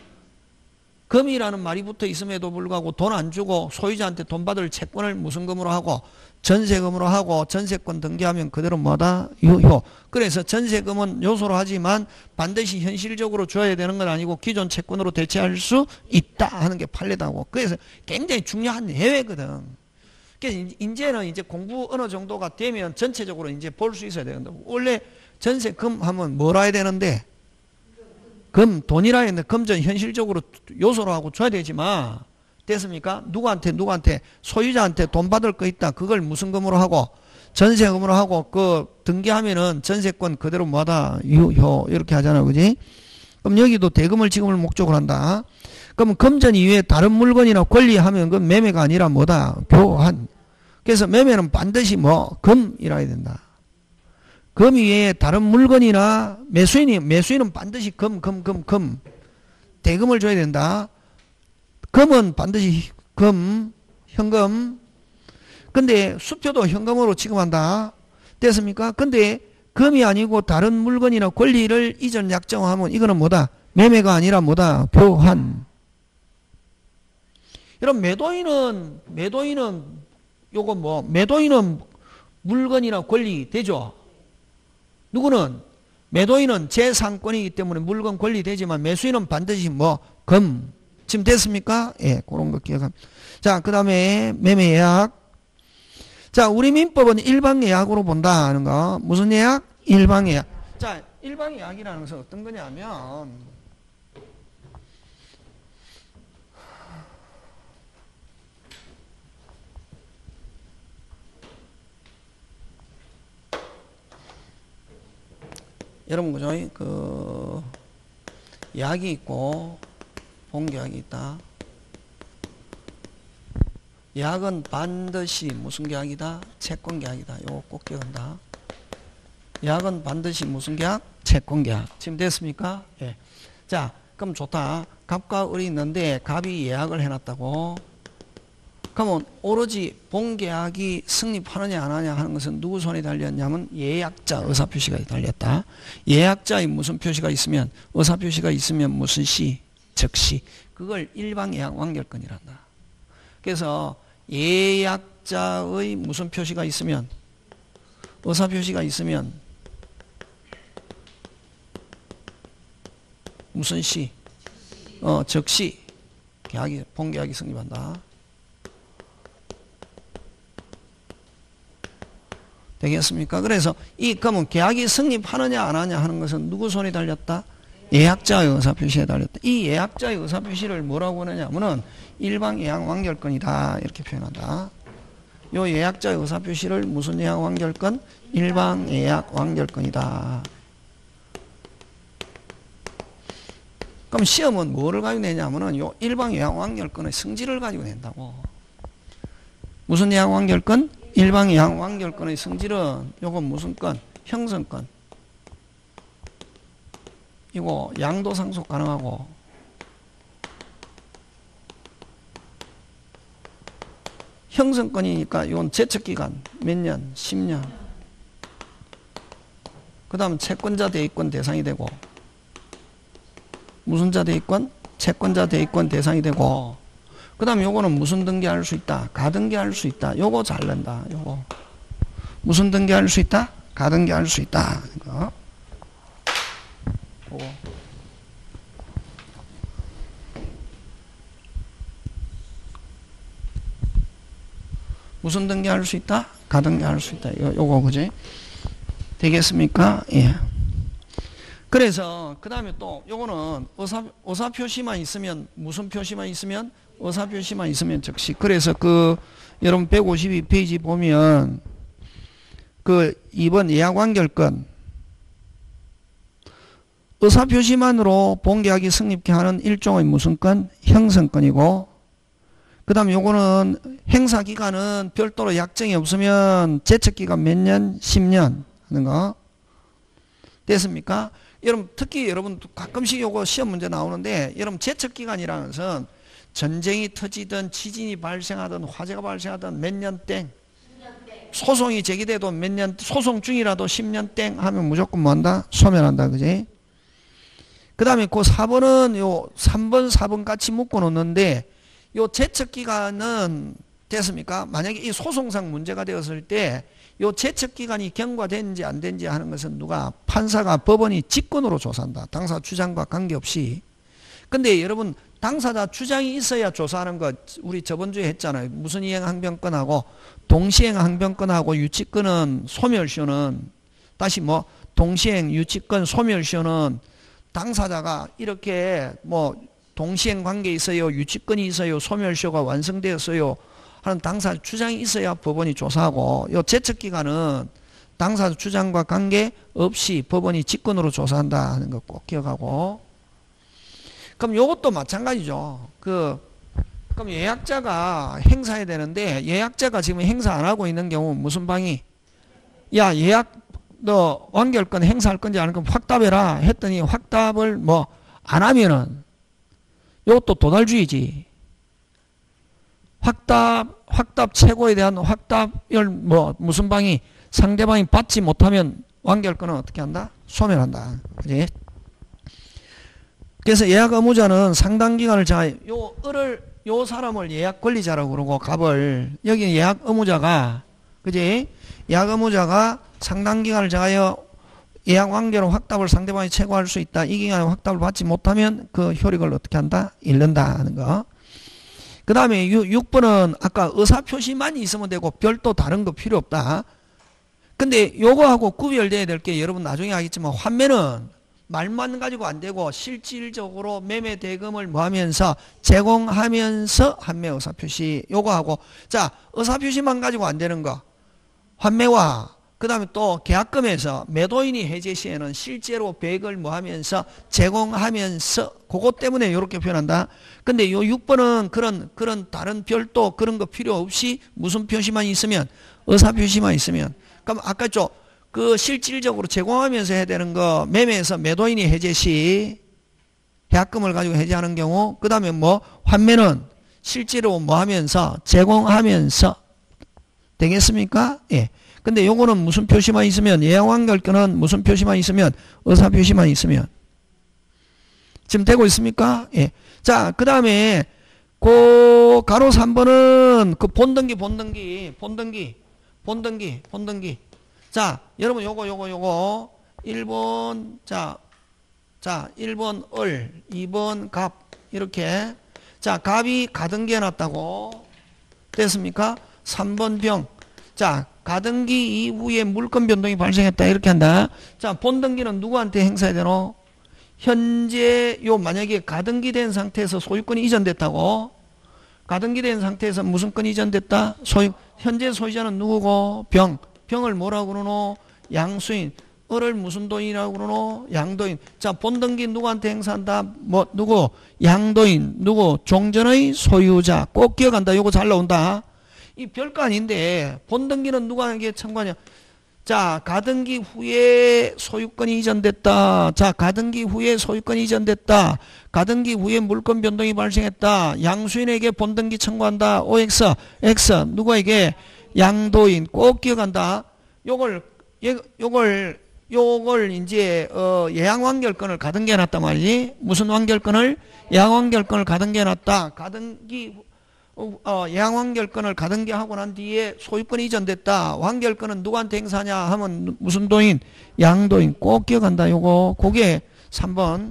금이라는 말이 붙어 있음에도 불구하고 돈 안 주고 소유자한테 돈 받을 채권을 무슨 금으로 하고 전세금으로 하고 전세권 등기하면 그대로 뭐다? 유효. 그래서 전세금은 요소로 하지만 반드시 현실적으로 줘야 되는 건 아니고 기존 채권으로 대체할 수 있다 하는 게 판례다고. 그래서 굉장히 중요한 예외거든. 그래서 이제는 이제 공부 어느 정도가 되면 전체적으로 이제 볼 수 있어야 되는데 원래 전세금 하면 뭐라 해야 되는데? 금, 돈이라 했는데 금전 현실적으로 요소로 하고 줘야 되지만 됐습니까? 누구한테 누구한테 소유자한테 돈 받을 거 있다. 그걸 무슨 금으로 하고 전세금으로 하고 그 등기하면은 전세권 그대로 뭐다? 유효. 이렇게 하잖아. 그지? 그럼 여기도 대금을 지급을 목적으로 한다. 그럼 금전 이외에 다른 물건이나 권리 하면 그 매매가 아니라 뭐다? 교환. 그래서 매매는 반드시 뭐 금이라 해야 된다. 금 이외에 다른 물건이나 매수인이, 매수인은 반드시 금, 금, 금, 금. 대금을 줘야 된다. 금은 반드시 금, 현금. 근데 수표도 현금으로 지급한다. 됐습니까? 근데 금이 아니고 다른 물건이나 권리를 이전 약정하면 이거는 뭐다? 매매가 아니라 뭐다? 교환. 여러분, 매도인은, 매도인은, 요거 뭐, 매도인은 물건이나 권리 되죠? 누구는 매도인은 제 상권이기 때문에 물건 권리되지만 매수인은 반드시 뭐 금. 지금 됐습니까? 예, 그런 거 기억합니다. 자, 그 다음에 매매 예약. 자, 우리 민법은 일방 예약으로 본다 하는 거. 무슨 예약? 일방 예약. 자, 일방 예약이라는 것은 어떤 거냐면 여러분 그죠? 그 예약이 있고 본계약이 있다. 예약은 반드시 무슨 계약이다? 채권 계약이다. 요거 꼭 기억한다. 예약은 반드시 무슨 계약? 채권 계약. 지금 됐습니까? 예. 자, 그럼 좋다. 갑과 을이 있는데 갑이 예약을 해놨다고. 그러면 오로지 본계약이 승립하느냐 안 하느냐 하는 것은 누구 손에 달렸냐면 예약자 의사표시가 달렸다. 예약자의 무슨 표시가 있으면 의사표시가 있으면 무슨 시? 즉시. 그걸 일방 예약 완결권이란다. 그래서 예약자의 무슨 표시가 있으면 의사표시가 있으면 무슨 시? 어, 즉시 계약이 본계약이 성립한다. 되겠습니까? 그래서 이 그러면 계약이 성립하느냐 안 하느냐 하는 것은 누구 손에 달렸다? 예약자의 의사표시에 달렸다. 이 예약자의 의사표시를 뭐라고 하느냐면은 일방 예약 완결권이다 이렇게 표현한다. 요 예약자의 의사표시를 무슨 예약 완결권? 일방 예약 완결권이다. 그럼 시험은 뭐를 가지고 내냐면은 요 일방 예약 완결권의 성질을 가지고 낸다고. 무슨 예약 완결권? 일방 예약 완결권의 성질은 요건 무슨 건? 형성권. 이거 양도 상속 가능하고 형성권이니까 이건 제척기간 몇 년? 십 년. 그 다음 채권자 대입권 대상이 되고 무슨 자 대입권? 채권자 대입권 대상이 되고 그 다음 요거는 무슨 등기할 수 있다? 가등기할 수 있다. 요거 잘 낸다. 요거 무슨 등기할 수 있다? 가등기할 수 있다. 이거. 요거. 무슨 등기할 수 있다? 가등기할 수 있다. 요, 요거 그지? 되겠습니까? 예. 그래서 그 다음에 또 요거는 의사, 의사 표시만 있으면 무슨 표시만 있으면 의사 표시만 있으면 즉시. 그래서 그 여러분 백오십이 페이지 보면 그 이 번 예약 완결권 의사 표시만으로 본계약이 성립케 하는 일종의 무슨 건? 형성권이고 그 다음 요거는 행사 기간은 별도로 약정이 없으면 제척 기간 몇 년? 십 년 하는 거. 됐습니까? 여러분 특히 여러분 가끔씩 요거 시험 문제 나오는데 여러분 제척 기간이라는 것은 전쟁이 터지든 지진이 발생하든 화재가 발생하든 몇 년 땡. 소송이 제기돼도 몇 년, 소송 중이라도 십 년 땡 하면 무조건 뭐 한다? 소멸한다. 그지? 그 다음에 그 사 번은 요 삼 번, 사 번 같이 묶어 놓는데 요 제척 기간은 됐습니까? 만약에 이 소송상 문제가 되었을 때 요 제척 기간이 경과된지 안 된지 하는 것은 누가? 판사가 법원이 직권으로 조사한다. 당사 주장과 관계없이. 근데 여러분 당사자 주장이 있어야 조사하는 것 우리 저번 주에 했잖아요. 무슨 이행 항변권하고 동시행 항변권하고 유치권은 소멸시효는 다시 뭐 동시행 유치권 소멸시효는 당사자가 이렇게 뭐 동시행 관계에 있어요. 유치권이 있어요. 소멸시효가 완성되었어요. 하는 당사 주장이 있어야 법원이 조사하고 요 제척기간은 당사 주장과 관계없이 법원이 직권으로 조사한다 하는 거 꼭 기억하고 그럼 요것도 마찬가지죠. 그 그럼 예약자가 행사해야 되는데 예약자가 지금 행사 안 하고 있는 경우 무슨 방이 야 예약 너 완결권 행사할 건지 안 할 건지 확답해라 했더니 확답을 뭐 안 하면은 요것도 도달주의지. 확답 확답 최고에 대한 확답을 뭐 무슨 방이 상대방이 받지 못하면 완결권은 어떻게 한다? 소멸한다. 그지? 그래서 예약 의무자는 상당 기간을 자, 요 을을 요 사람을 예약 권리자라고 그러고 갑을 여기 예약 의무자가 그지? 예약 의무자가 상당 기간을 자하여 예약 관계로 확답을 상대방이 최고할 수 있다. 이 기간에 확답을 받지 못하면 그 효력을 어떻게 한다? 잃는다 하는 거. 그 다음에 육 번은 아까 의사표시만 있으면 되고 별도 다른 거 필요 없다. 근데 요거하고 구별돼야 될 게 여러분 나중에 하겠지만 환매는 말만 가지고 안 되고 실질적으로 매매 대금을 뭐 하면서 제공하면서 환매 의사표시 요거하고 자 의사표시만 가지고 안 되는 거 환매와 그 다음에 또 계약금에서 매도인이 해제 시에는 실제로 배액을 뭐 하면서 제공하면서 그것 때문에 이렇게 표현한다. 근데 요 육 번은 그런 그런 다른 별도 그런 거 필요 없이 무슨 표시만 있으면 의사표시만 있으면 그럼 아까 좀 그 실질적으로 제공하면서 해야 되는 거 매매에서 매도인이 해제 시 계약금을 가지고 해제하는 경우 그 다음에 뭐 환매는 실제로 뭐 하면서 제공하면서 되겠습니까? 예. 근데 요거는 무슨 표시만 있으면 예약완결권은 무슨 표시만 있으면 의사표시만 있으면 지금 되고 있습니까? 예. 자, 그 다음에 그 가로 삼 번은 그 본등기 본등기 본등기 본등기 본등기 자, 여러분 요거 요거 요거 일 번 자, 자 일 번 을 이 번 갑 이렇게 자 갑이 가등기 해놨다고 됐습니까? 삼 번 병 자 가등기 이후에 물건 변동이 발생했다 이렇게 한다. 자 본등기는 누구한테 행사해야 되노? 현재 요 만약에 가등기 된 상태에서 소유권이 이전됐다고 가등기 된 상태에서 무슨 건이 이전됐다? 소유 현재 소유자는 누구고? 병 병을 뭐라고 그러노? 양수인. 을을 무슨 도인이라고 그러노? 양도인. 자, 본등기 누구한테 행사한다? 뭐, 누구? 양도인. 누구? 종전의 소유자. 꼭 기억한다. 요거 잘 나온다. 이 별거 아닌데, 본등기는 누구에게 청구하냐? 자, 가등기 후에 소유권이 이전됐다. 자, 가등기 후에 소유권이 이전됐다. 가등기 후에 물권 변동이 발생했다. 양수인에게 본등기 청구한다. 오엑스, X. 누구에게? 양도인. 꼭 기억한다. 요걸, 요걸, 요걸 이제, 어, 예양완결권을 가등기 해놨단 말이지. 무슨 완결권을? 예양완결권을 가등기 해놨다. 가등기, 어, 예양완결권을 가등기 하고 난 뒤에 소유권이 이전됐다. 완결권은 누구한테 행사하냐 하면 무슨 도인? 양도인. 꼭 기억한다. 요거. 그게 삼 번.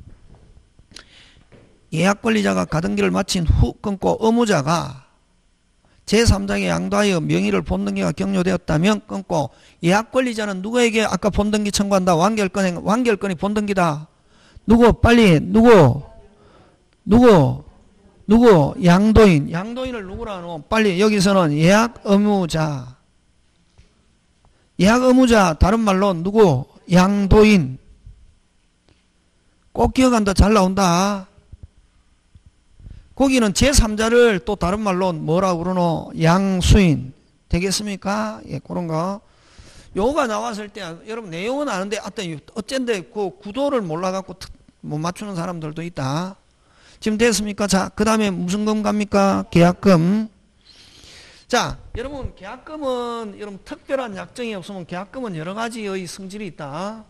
예약권리자가 가등기를 마친 후 끊고 의무자가 제삼자에게 양도하여 명의를 본등기가 격려되었다면 끊고 예약권리자는 누구에게 아까 본등기 청구한다. 완결권, 완결권이 본등기다. 누구? 빨리 누구? 누구? 누구? 양도인. 양도인을 누구라 하노? 빨리 여기서는 예약 의무자. 예약 의무자 다른 말로 누구? 양도인. 꼭 기억한다. 잘 나온다. 거기는 제삼자를 또 다른 말로 뭐라고 그러노? 양수인. 되겠습니까? 예, 그런 거. 요거가 나왔을 때, 여러분 내용은 아는데, 어쩐데 그 구도를 몰라갖고 못 맞추는 사람들도 있다. 지금 됐습니까? 자, 그 다음에 무슨 금 갑니까? 계약금. 자, 여러분, 계약금은, 여러분, 특별한 약정이 없으면 계약금은 여러 가지의 성질이 있다.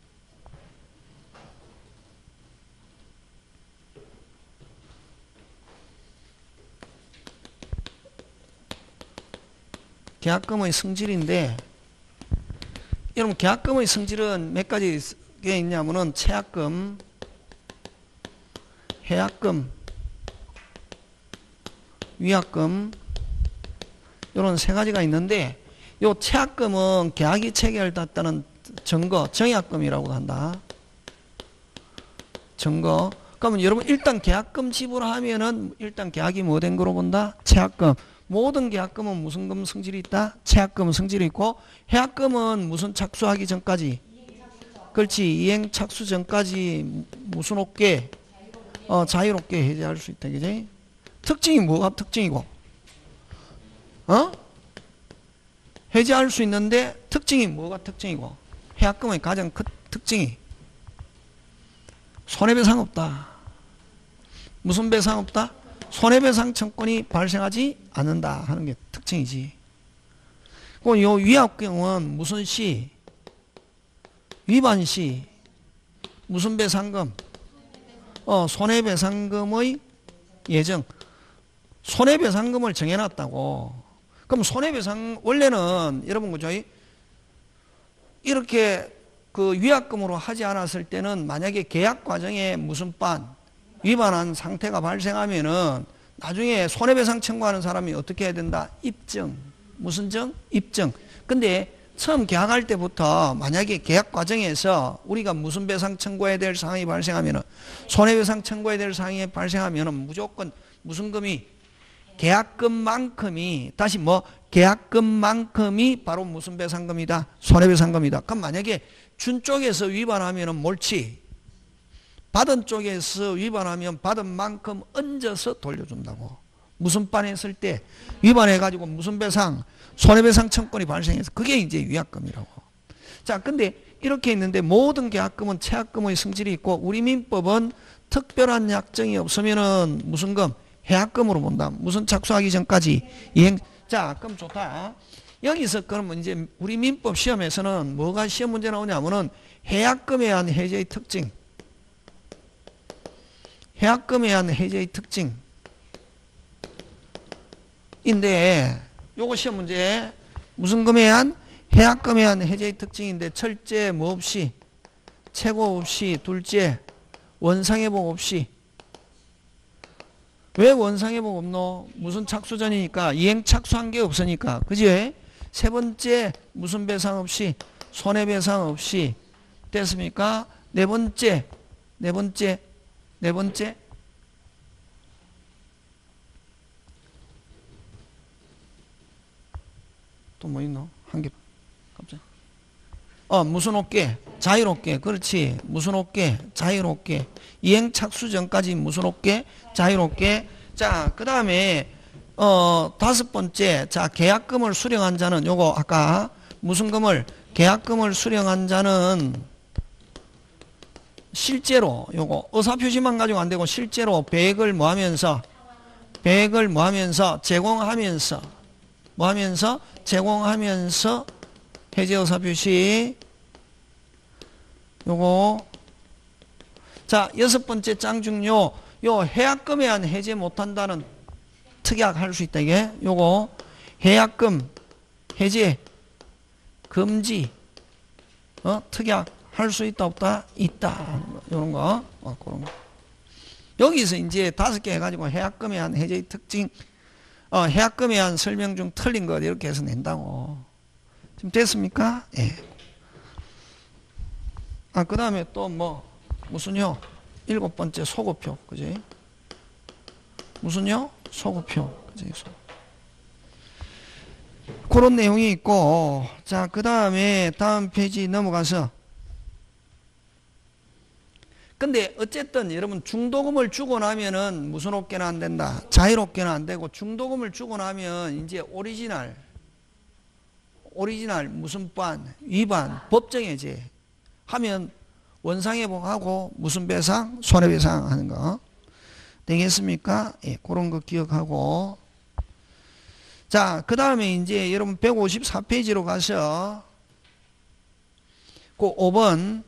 계약금의 성질인데 여러분 계약금의 성질은 몇 가지가 있냐면은 체약금, 해약금, 위약금 이런 세 가지가 있는데 요 체약금은 계약이 체결됐다는 증거, 정약금이라고 한다. 증거. 그러면 여러분 일단 계약금 지불하면은 일단 계약이 뭐 된 거로 본다? 체약금. 모든 계약금은 무슨 금 성질이 있다? 체약금 성질이 있고 해약금은 무슨 착수하기 전까지 그렇지 이행 착수 전까지 무슨 없게 어, 자유롭게 해제할 수 있다 그지? 특징이 뭐가 특징이고 어? 해제할 수 있는데 특징이 뭐가 특징이고 해약금의 가장 큰 특징이 손해배상 없다. 무슨 배상 없다? 손해배상 청구권이 발생하지 않는다 하는 게 특징이지. 그럼 요 위약금은 무슨 시? 위반 시 무슨 배상금? 어, 손해배상금의 예정. 손해배상금을 정해놨다고. 그럼 손해배상 원래는 여러분 그죠? 이렇게 그 위약금으로 하지 않았을 때는 만약에 계약 과정에 무슨 반 위반한 상태가 발생하면은 나중에 손해배상 청구하는 사람이 어떻게 해야 된다? 입증. 무슨 증? 입증. 근데 처음 계약할 때부터 만약에 계약 과정에서 우리가 무슨 배상 청구해야 될 상황이 발생하면은 손해배상 청구해야 될 상황이 발생하면은 무조건 무슨 금이 계약금만큼이 다시 뭐 계약금만큼이 바로 무슨 배상금이다? 손해배상금이다. 그럼 만약에 준 쪽에서 위반하면은 몰치 받은 쪽에서 위반하면 받은 만큼 얹어서 돌려준다고. 무슨 반 했을 때 위반해가지고 무슨 배상 손해배상 청구권이 발생해서 그게 이제 위약금이라고. 자, 근데 이렇게 있는데 모든 계약금은 체약금의 성질이 있고 우리 민법은 특별한 약정이 없으면은 무슨 금? 해약금으로 본다. 무슨 착수하기 전까지 이행. 자, 그럼 좋다. 여기서 그러면 이제 우리 민법 시험에서는 뭐가 시험 문제 나오냐면은 해약금에 의한 해제의 특징. 해약금에 의한 해제의 특징. 인데 요거 시험 문제 무슨 금에 의한 해약금에 의한 해제의 특징인데 철제 뭐 없이 최고 없이 둘째 원상회복 없이. 왜 원상회복 없노? 무슨 착수 전이니까 이행 착수한 게 없으니까. 그지? 세 번째 무슨 배상 없이 손해배상 없이 됐습니까? 네 번째 네 번째 네 번째 또 뭐 있노? 한 개 갑자기 어 무슨 어깨? 자유롭게. 그렇지. 무슨 어깨? 자유롭게. 이행 착수 전까지 무슨 어깨? 자유롭게. 자, 그 다음에 어 다섯 번째 자 계약금을 수령한 자는 요거 아까 무슨 금을 계약금을 수령한 자는 실제로 요거 의사표시만 가지고 안 되고 실제로 배액을 뭐 하면서 배액을 뭐 하면서 제공하면서 뭐 하면서 제공하면서 해제 의사표시 요거. 자, 여섯 번째 장 중요 요 해약금에 의한 해제 못한다는 특약 할 수 있다. 이게 요거 해약금 해제 금지 어 특약 할 수 있다 없다? 있다. 요런 거. 어, 그런 거. 여기서 이제 다섯 개 해가지고 해약금에 의한 해제의 특징 어 해약금에 의한 설명 중 틀린 것 이렇게 해서 낸다고. 지금 됐습니까? 예. 아, 그 다음에 또 뭐 무슨요? 일곱 번째 소급표. 그지? 무슨요? 소급표. 그지? 그런 내용이 있고. 자, 그 다음에 다음 페이지 넘어가서. 근데 어쨌든 여러분 중도금을 주고 나면은 무슨 어깨는 안 된다. 자유롭게는 안 되고 중도금을 주고 나면 이제 오리지널 오리지널 무슨 반 위반 법정해제 하면 원상회복하고 무슨 배상 손해배상 하는 거 되겠습니까? 예, 그런 거 기억하고. 자, 그 다음에 이제 여러분 백오십사 페이지로 가서 그 오 번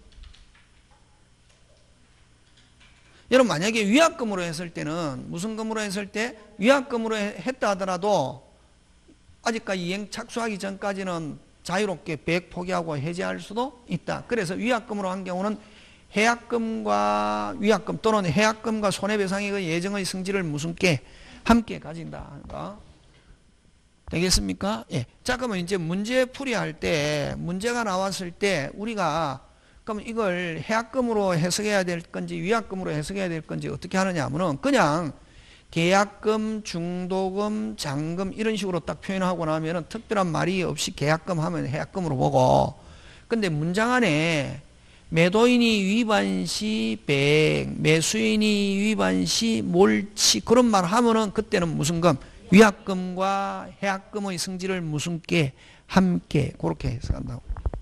여러분 만약에 위약금으로 했을 때는 무슨 금으로 했을 때 위약금으로 했다 하더라도 아직까지 이행 착수하기 전까지는 자유롭게 배액 포기하고 해제할 수도 있다. 그래서 위약금으로 한 경우는 해약금과 위약금 또는 해약금과 손해배상의 그 예정의 성질을 무슨 게 함께 가진다. 그러니까 되겠습니까? 예. 자, 그러면 이제 문제 풀이할 때 문제가 나왔을 때 우리가 그럼 이걸 해약금으로 해석해야 될 건지 위약금으로 해석해야 될 건지 어떻게 하느냐 하면은 그냥 계약금, 중도금, 잔금 이런 식으로 딱 표현하고 나면은 특별한 말이 없이 계약금 하면 해약금으로 보고. 근데 문장 안에 매도인이 위반 시 배액, 매수인이 위반 시 몰치 그런 말 하면은 그때는 무슨 금? 위약금과 해약금의 성질을 무슨 게 함께 그렇게 해석한다고.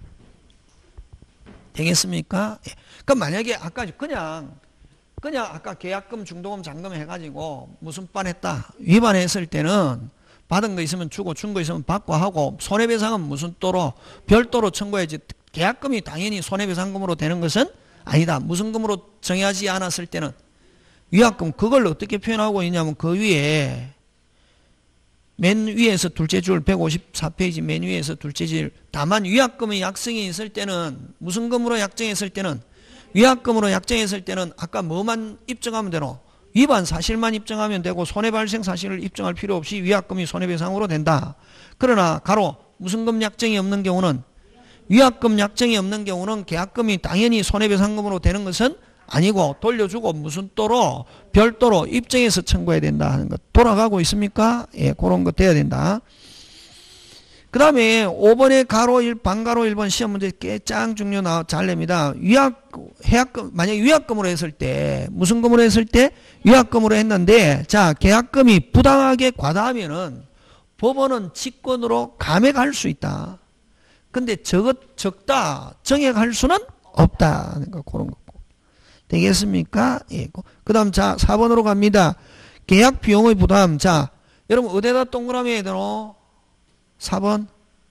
되겠습니까? 예. 그럼 만약에 아까 그냥 그냥 아까 계약금, 중도금, 잔금 해가지고 무슨 반 했다 위반했을 때는 받은 거 있으면 주고 준 거 있으면 받고 하고 손해배상은 무슨 또로 별도로 청구해야지. 계약금이 당연히 손해배상금으로 되는 것은 아니다. 무슨 금으로 정하지 않았을 때는 위약금. 그걸 어떻게 표현하고 있냐면 그 위에 맨 위에서 둘째 줄 백오십사 페이지 맨 위에서 둘째 줄. 다만 위약금의 약성이 있을 때는 무슨 금으로 약정했을 때는 위약금으로 약정했을 때는 아까 뭐만 입증하면 되노? 위반 사실만 입증하면 되고 손해발생 사실을 입증할 필요 없이 위약금이 손해배상으로 된다. 그러나 가로 무슨 금 약정이 없는 경우는 위약금 약정이 없는 경우는 계약금이 당연히 손해배상금으로 되는 것은 아니고 돌려주고 무슨 또로 별도로 입증해서 청구해야 된다 하는 것 돌아가고 있습니까? 예, 그런 거 돼야 된다. 그 다음에 오 번에 가로 일, 반가로 일 번 시험 문제 꽤짱 중요 나와 잘 냅니다. 위약, 해약금, 만약에 위약금으로 했을 때, 무슨 금으로 했을 때? 위약금으로 했는데, 자, 계약금이 부당하게 과다하면은 법원은 직권으로 감액할 수 있다. 근데 적었, 적다, 정액할 수는 없다. 그러니까 그런 거. 되겠습니까? 예. 그 다음, 자, 사 번으로 갑니다. 계약 비용의 부담. 자, 여러분, 어디다 동그라미 해야 되노? 사 번?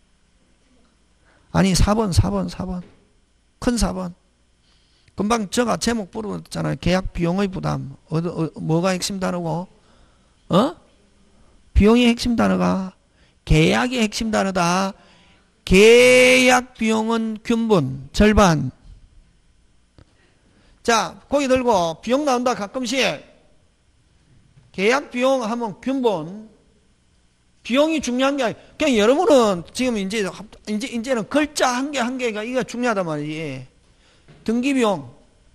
아니, 사 번, 사 번, 사 번. 큰 사 번. 금방 저가 제목 부르잖아요. 계약 비용의 부담. 어, 어, 뭐가 핵심 단어고? 어? 비용이 핵심 단어가 계약이 핵심 단어다. 계약 비용은 균분, 절반. 자, 고기 들고 비용 나온다 가끔씩. 계약 비용 하면 균분. 비용이 중요한 게 아니라 그냥 여러분은 지금 이제 이제 이제는 글자 한 개 한 개가 이거 중요하단 말이지. 등기 비용,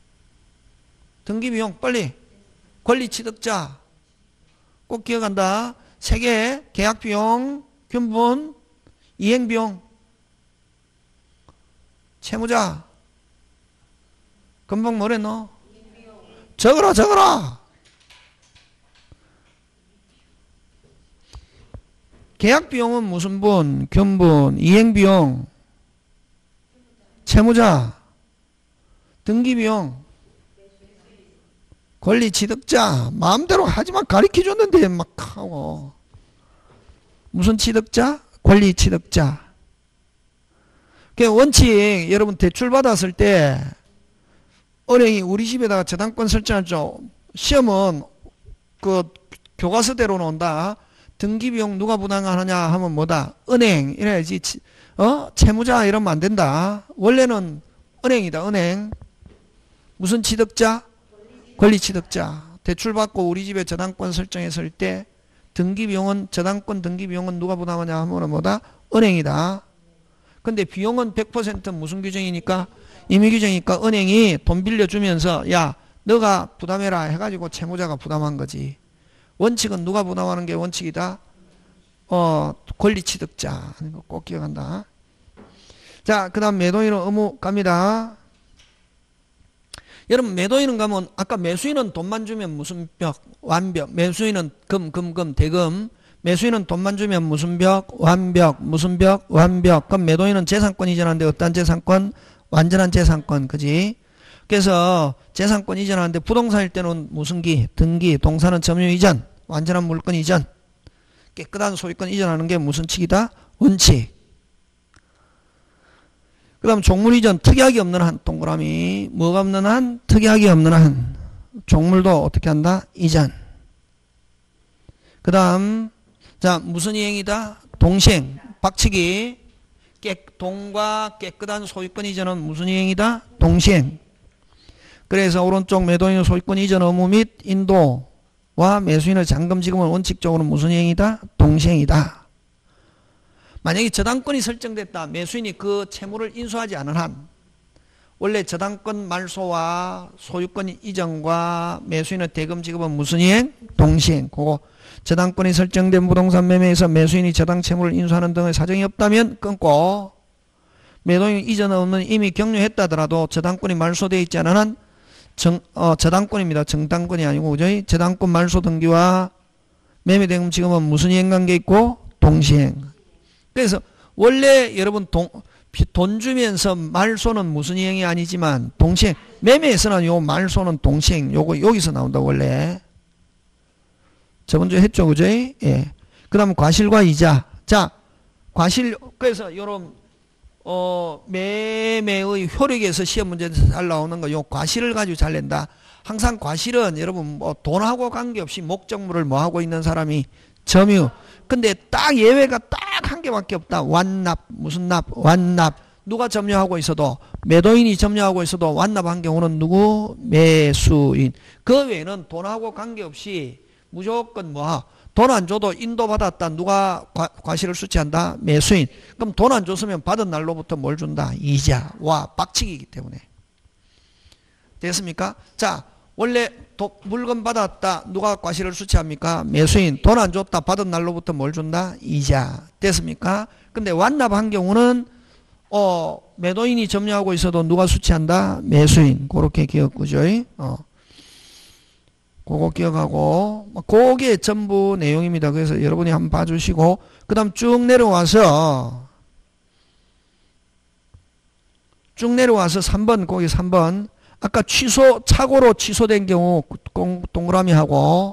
등기 비용 빨리 권리 취득자 꼭 기억한다. 세 개 계약 비용, 균분, 이행 비용, 채무자. 금방 뭐랬노? 적어라 적어라. 계약비용은 무슨 분? 균분, 이행비용, 채무자, 등기비용, 권리취득자. 마음대로 하지만 가르쳐줬는데 막 하고. 무슨 취득자? 권리취득자. 그 원칙 여러분 대출 받았을 때 은행이 우리 집에다가 저당권 설정하죠. 시험은 그 교과서대로 논다. 등기비용 누가 부담하느냐 하면 뭐다? 은행 이래야지. 어? 채무자 이러면 안 된다. 원래는 은행이다. 은행. 무슨 취득자? 권리취득자. 대출받고 우리 집에 저당권 설정했을 때 등기비용은 저당권 등기비용은 누가 부담하냐 하면 뭐다? 은행이다. 근데 비용은 백 퍼센트 무슨 규정이니까? 임의규정이니까 은행이 돈 빌려주면서 야 너가 부담해라 해가지고 채무자가 부담한 거지. 원칙은 누가 부담하는 게 원칙이다? 어, 권리취득자. 이거 꼭 기억한다. 자, 그 다음 매도인은 의무 갑니다. 여러분, 매도인은 가면, 아까 매수인은 돈만 주면 무슨 벽? 완벽. 매수인은 금, 금, 금, 대금. 매수인은 돈만 주면 무슨 벽? 완벽. 무슨 벽? 완벽. 그럼 매도인은 재산권 이전하는데 어떤 재산권? 완전한 재산권. 그지? 그래서 재산권 이전하는데 부동산일 때는 무슨 기? 등기. 동사는 점유 이전. 완전한 물권 이전. 깨끗한 소유권 이전하는 게 무슨 칙이다? 원칙. 그 다음 종물 이전. 특이하게 없는 한. 동그라미. 뭐가 없는 한? 특이하게 없는 한. 종물도 어떻게 한다? 이전. 그 다음 자 무슨 이행이다? 동시행. 박치기. 깨, 동과 깨끗한 소유권 이전은 무슨 이행이다? 동시행. 그래서 오른쪽 매도인의 소유권 이전 의무 및 인도와 매수인의 잔금 지급은 원칙적으로 무슨 이행이다? 동시행이다. 만약에 저당권이 설정됐다. 매수인이 그 채무를 인수하지 않은 한 원래 저당권 말소와 소유권 이전과 매수인의 대금 지급은 무슨 이행? 동시행. 그거 저당권이 설정된 부동산 매매에서 매수인이 저당 채무를 인수하는 등의 사정이 없다면 끊고 매도인 이전 없는 이미 격려했다더라도 저당권이 말소되어 있지 않은 한 정, 어, 저당권입니다. 정당권이 아니고, 그죠? 저당권 말소 등기와 매매대금 지급은 무슨 이행관계 있고? 동시행. 그래서, 원래 여러분, 돈, 돈 주면서 말소는 무슨 이행이 아니지만, 동시행. 매매에서는 요 말소는 동시행. 요거, 여기서 나온다, 원래. 저번주에 했죠, 그죠? 예. 그 다음 과실과 이자. 자, 과실, 그래서 요런, 어, 매매의 효력에서 시험 문제에서 잘 나오는 거, 요 과실을 가지고 잘 낸다. 항상 과실은 여러분, 뭐, 돈하고 관계없이 목적물을 뭐 하고 있는 사람이 점유. 근데 딱 예외가 딱 한 개밖에 없다. 완납. 무슨 납? 완납. 누가 점유하고 있어도, 매도인이 점유하고 있어도 완납한 경우는 누구? 매수인. 그 외에는 돈하고 관계없이 무조건 뭐 돈 안 줘도 인도받았다. 누가 과, 과실을 수취한다? 매수인. 그럼 돈 안 줬으면 받은 날로부터 뭘 준다? 이자와 박치기이기 때문에. 됐습니까? 자, 원래 도, 물건 받았다. 누가 과실을 수취합니까? 매수인. 돈 안 줬다. 받은 날로부터 뭘 준다? 이자. 됐습니까? 근데 완납한 경우는 어, 매도인이 점유하고 있어도 누가 수취한다? 매수인. 그렇게 기억, 그죠? 어. 그거 기억하고, 그게 전부 내용입니다. 그래서 여러분이 한번 봐주시고, 그 다음 쭉 내려와서, 쭉 내려와서 삼 번, 거기 삼 번. 아까 취소, 착오로 취소된 경우, 동그라미 하고,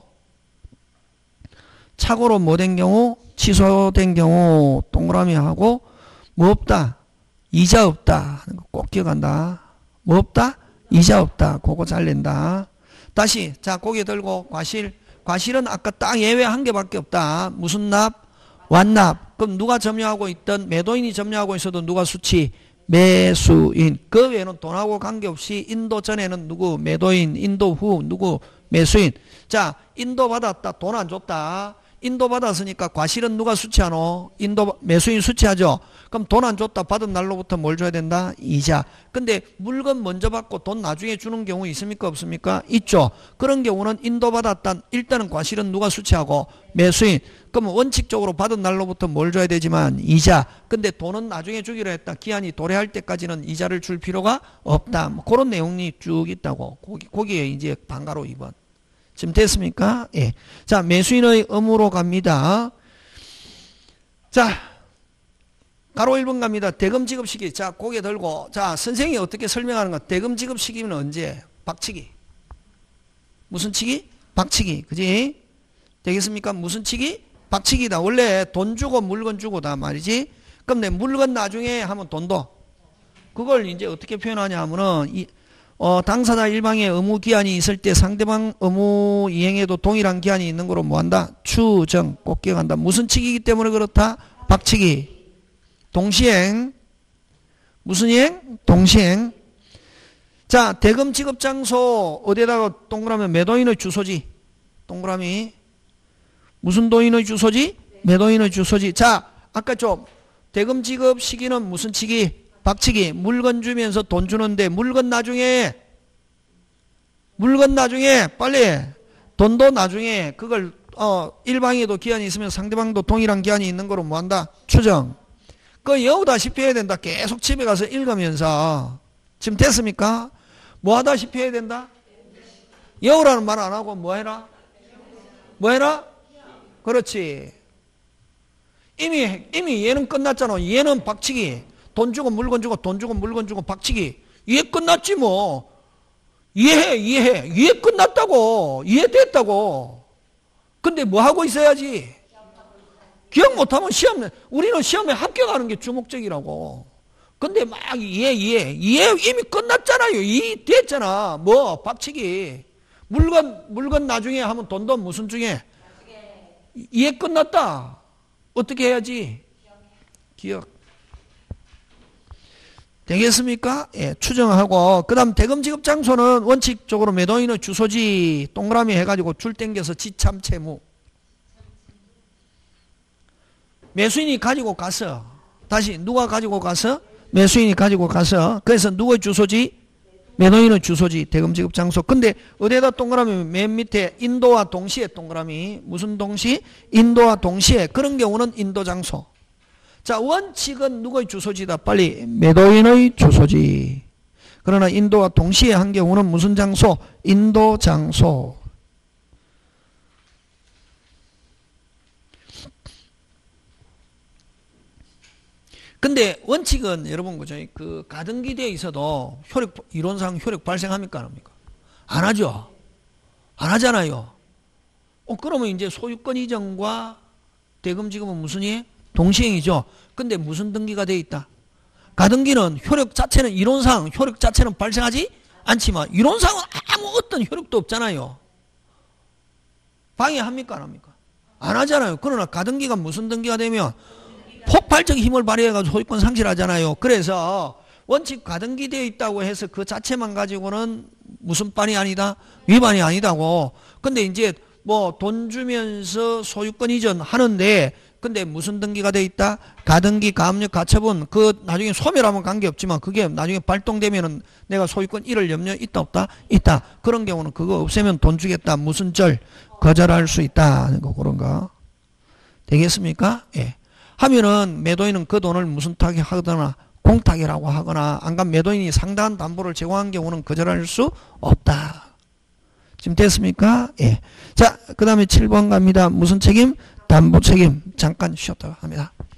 착오로 뭐 된 경우, 취소된 경우, 동그라미 하고, 뭐 없다? 이자 없다. 하는 거 꼭 기억한다. 뭐 없다? 이자 없다. 그거 잘 낸다. 다시, 자, 고개 들고, 과실. 과실은 아까 딱 예외 한 개밖에 없다. 무슨 납? 완납. 그럼 누가 점유하고 있던, 매도인이 점유하고 있어도 누가 수취? 매수인. 그 외에는 돈하고 관계없이 인도 전에는 누구? 매도인. 인도 후 누구? 매수인. 자, 인도 받았다. 돈 안 줬다. 인도 받았으니까 과실은 누가 수취하노? 인도, 매수인 수취하죠? 그럼 돈 안 줬다. 받은 날로부터 뭘 줘야 된다? 이자. 근데 물건 먼저 받고 돈 나중에 주는 경우 있습니까? 없습니까? 있죠. 그런 경우는 인도 받았다. 일단은 과실은 누가 수취하고? 매수인. 그러면 원칙적으로 받은 날로부터 뭘 줘야 되지만? 이자. 근데 돈은 나중에 주기로 했다. 기한이 도래할 때까지는 이자를 줄 필요가 없다. 뭐 그런 내용이 쭉 있다고. 거기, 거기에 이제 방가로 이 번. 지금 됐습니까? 예. 자, 매수인의 의무로 갑니다. 자, 가로 일 번 갑니다. 대금 지급 시기. 자, 고개 들고. 자, 선생이 어떻게 설명하는가? 대금 지급 시기는 언제? 박치기. 무슨 치기? 박치기. 그지? 되겠습니까? 무슨 치기? 박치기다. 원래 돈 주고 물건 주고다 말이지. 그럼 내 물건 나중에 하면 돈도. 그걸 이제 어떻게 표현하냐 하면은, 이, 어, 당사자 일방의 의무 기한이 있을 때 상대방 의무 이행에도 동일한 기한이 있는 거로 뭐 한다? 추정. 꼭 기억한다. 무슨 치기이기 때문에 그렇다? 박치기. 동시행. 무슨 이행? 동시행. 자, 대금 지급 장소 어디에다가 동그라미? 매도인의 주소지. 동그라미. 무슨 도인의 주소지? 매도인의 주소지. 자, 아까 좀 대금 지급 시기는 무슨 치기? 박치기. 물건 주면서 돈 주는데 물건 나중에 물건 나중에 빨리 돈도 나중에 그걸 어 일방에도 기한이 있으면 상대방도 동일한 기한이 있는 거로 뭐 한다? 추정. 그 여우다시피 해야 된다. 계속 집에 가서 읽으면서. 지금 됐습니까? 뭐 하다시피 해야 된다? 여우라는 말 안 하고 뭐 해라? 뭐 해라? 그렇지. 이미 이미 얘는 끝났잖아. 얘는 박치기. 돈 주고 물건 주고 돈 주고 물건 주고 박치기. 이해 끝났지 뭐. 이해해 이해해. 이해 끝났다고. 이해됐다고. 근데 뭐 하고 있어야지? 기억 못하면 시험, 우리는 시험에 합격하는 게 주목적이라고. 근데 막 이해 이해. 이해 이미 끝났잖아요. 이해 됐잖아. 뭐 박치기. 물건 물건 나중에 하면 돈도 무슨 중에? 이해 끝났다. 어떻게 해야지? 기억. 되겠습니까? 예, 추정하고. 그 다음 대금 지급 장소는 원칙적으로 매도인의 주소지 동그라미 해가지고 줄 땡겨서 지참 채무. 매수인이 가지고 가서. 다시 누가 가지고 가서? 매수인이 가지고 가서. 그래서 누구의 주소지? 매도인의 주소지 대금 지급 장소. 근데 어디에다 동그라미? 맨 밑에 인도와 동시에 동그라미. 무슨 동시? 인도와 동시에. 그런 경우는 인도 장소. 자, 원칙은 누구의 주소지다? 빨리. 매도인의 주소지. 그러나 인도와 동시에 한 경우는 무슨 장소? 인도 장소. 근데 원칙은 여러분 그죠? 그 가등기대에 있어도 효력, 이론상 효력 발생합니까? 안 합니까? 안 하죠? 안 하잖아요. 어, 그러면 이제 소유권 이전과 대금 지급은 무슨 이? 동시행이죠. 근데 무슨 등기가 되어 있다? 가등기는 효력 자체는 이론상 효력 자체는 발생하지 않지만 이론상은 아무 어떤 효력도 없잖아요. 방해합니까? 안 합니까? 안 하잖아요. 그러나 가등기가 무슨 등기가 되면 폭발적 힘을 발휘해가지고 소유권 상실하잖아요. 그래서 원칙 가등기 되어 있다고 해서 그 자체만 가지고는 무슨 반이 아니다? 위반이 아니다고. 근데 이제 뭐 돈 주면서 소유권 이전 하는데 근데 무슨 등기가 돼 있다? 가등기, 가압류, 가처분. 그 나중에 소멸하면 관계없지만 그게 나중에 발동되면은 내가 소유권 잃을 염려 있다 없다? 있다. 그런 경우는 그거 없애면 돈 주겠다. 무슨 절? 거절할 수 있다. 하는 거 그런 거. 되겠습니까? 예. 하면은 매도인은 그 돈을 무슨 타격하거나 공탁이라고 하거나 안간 매도인이 상당한 담보를 제공한 경우는 거절할 수 없다. 지금 됐습니까? 예. 자, 그 다음에 칠 번 갑니다. 무슨 책임? 담보 책임. 잠깐 쉬었다가 합니다.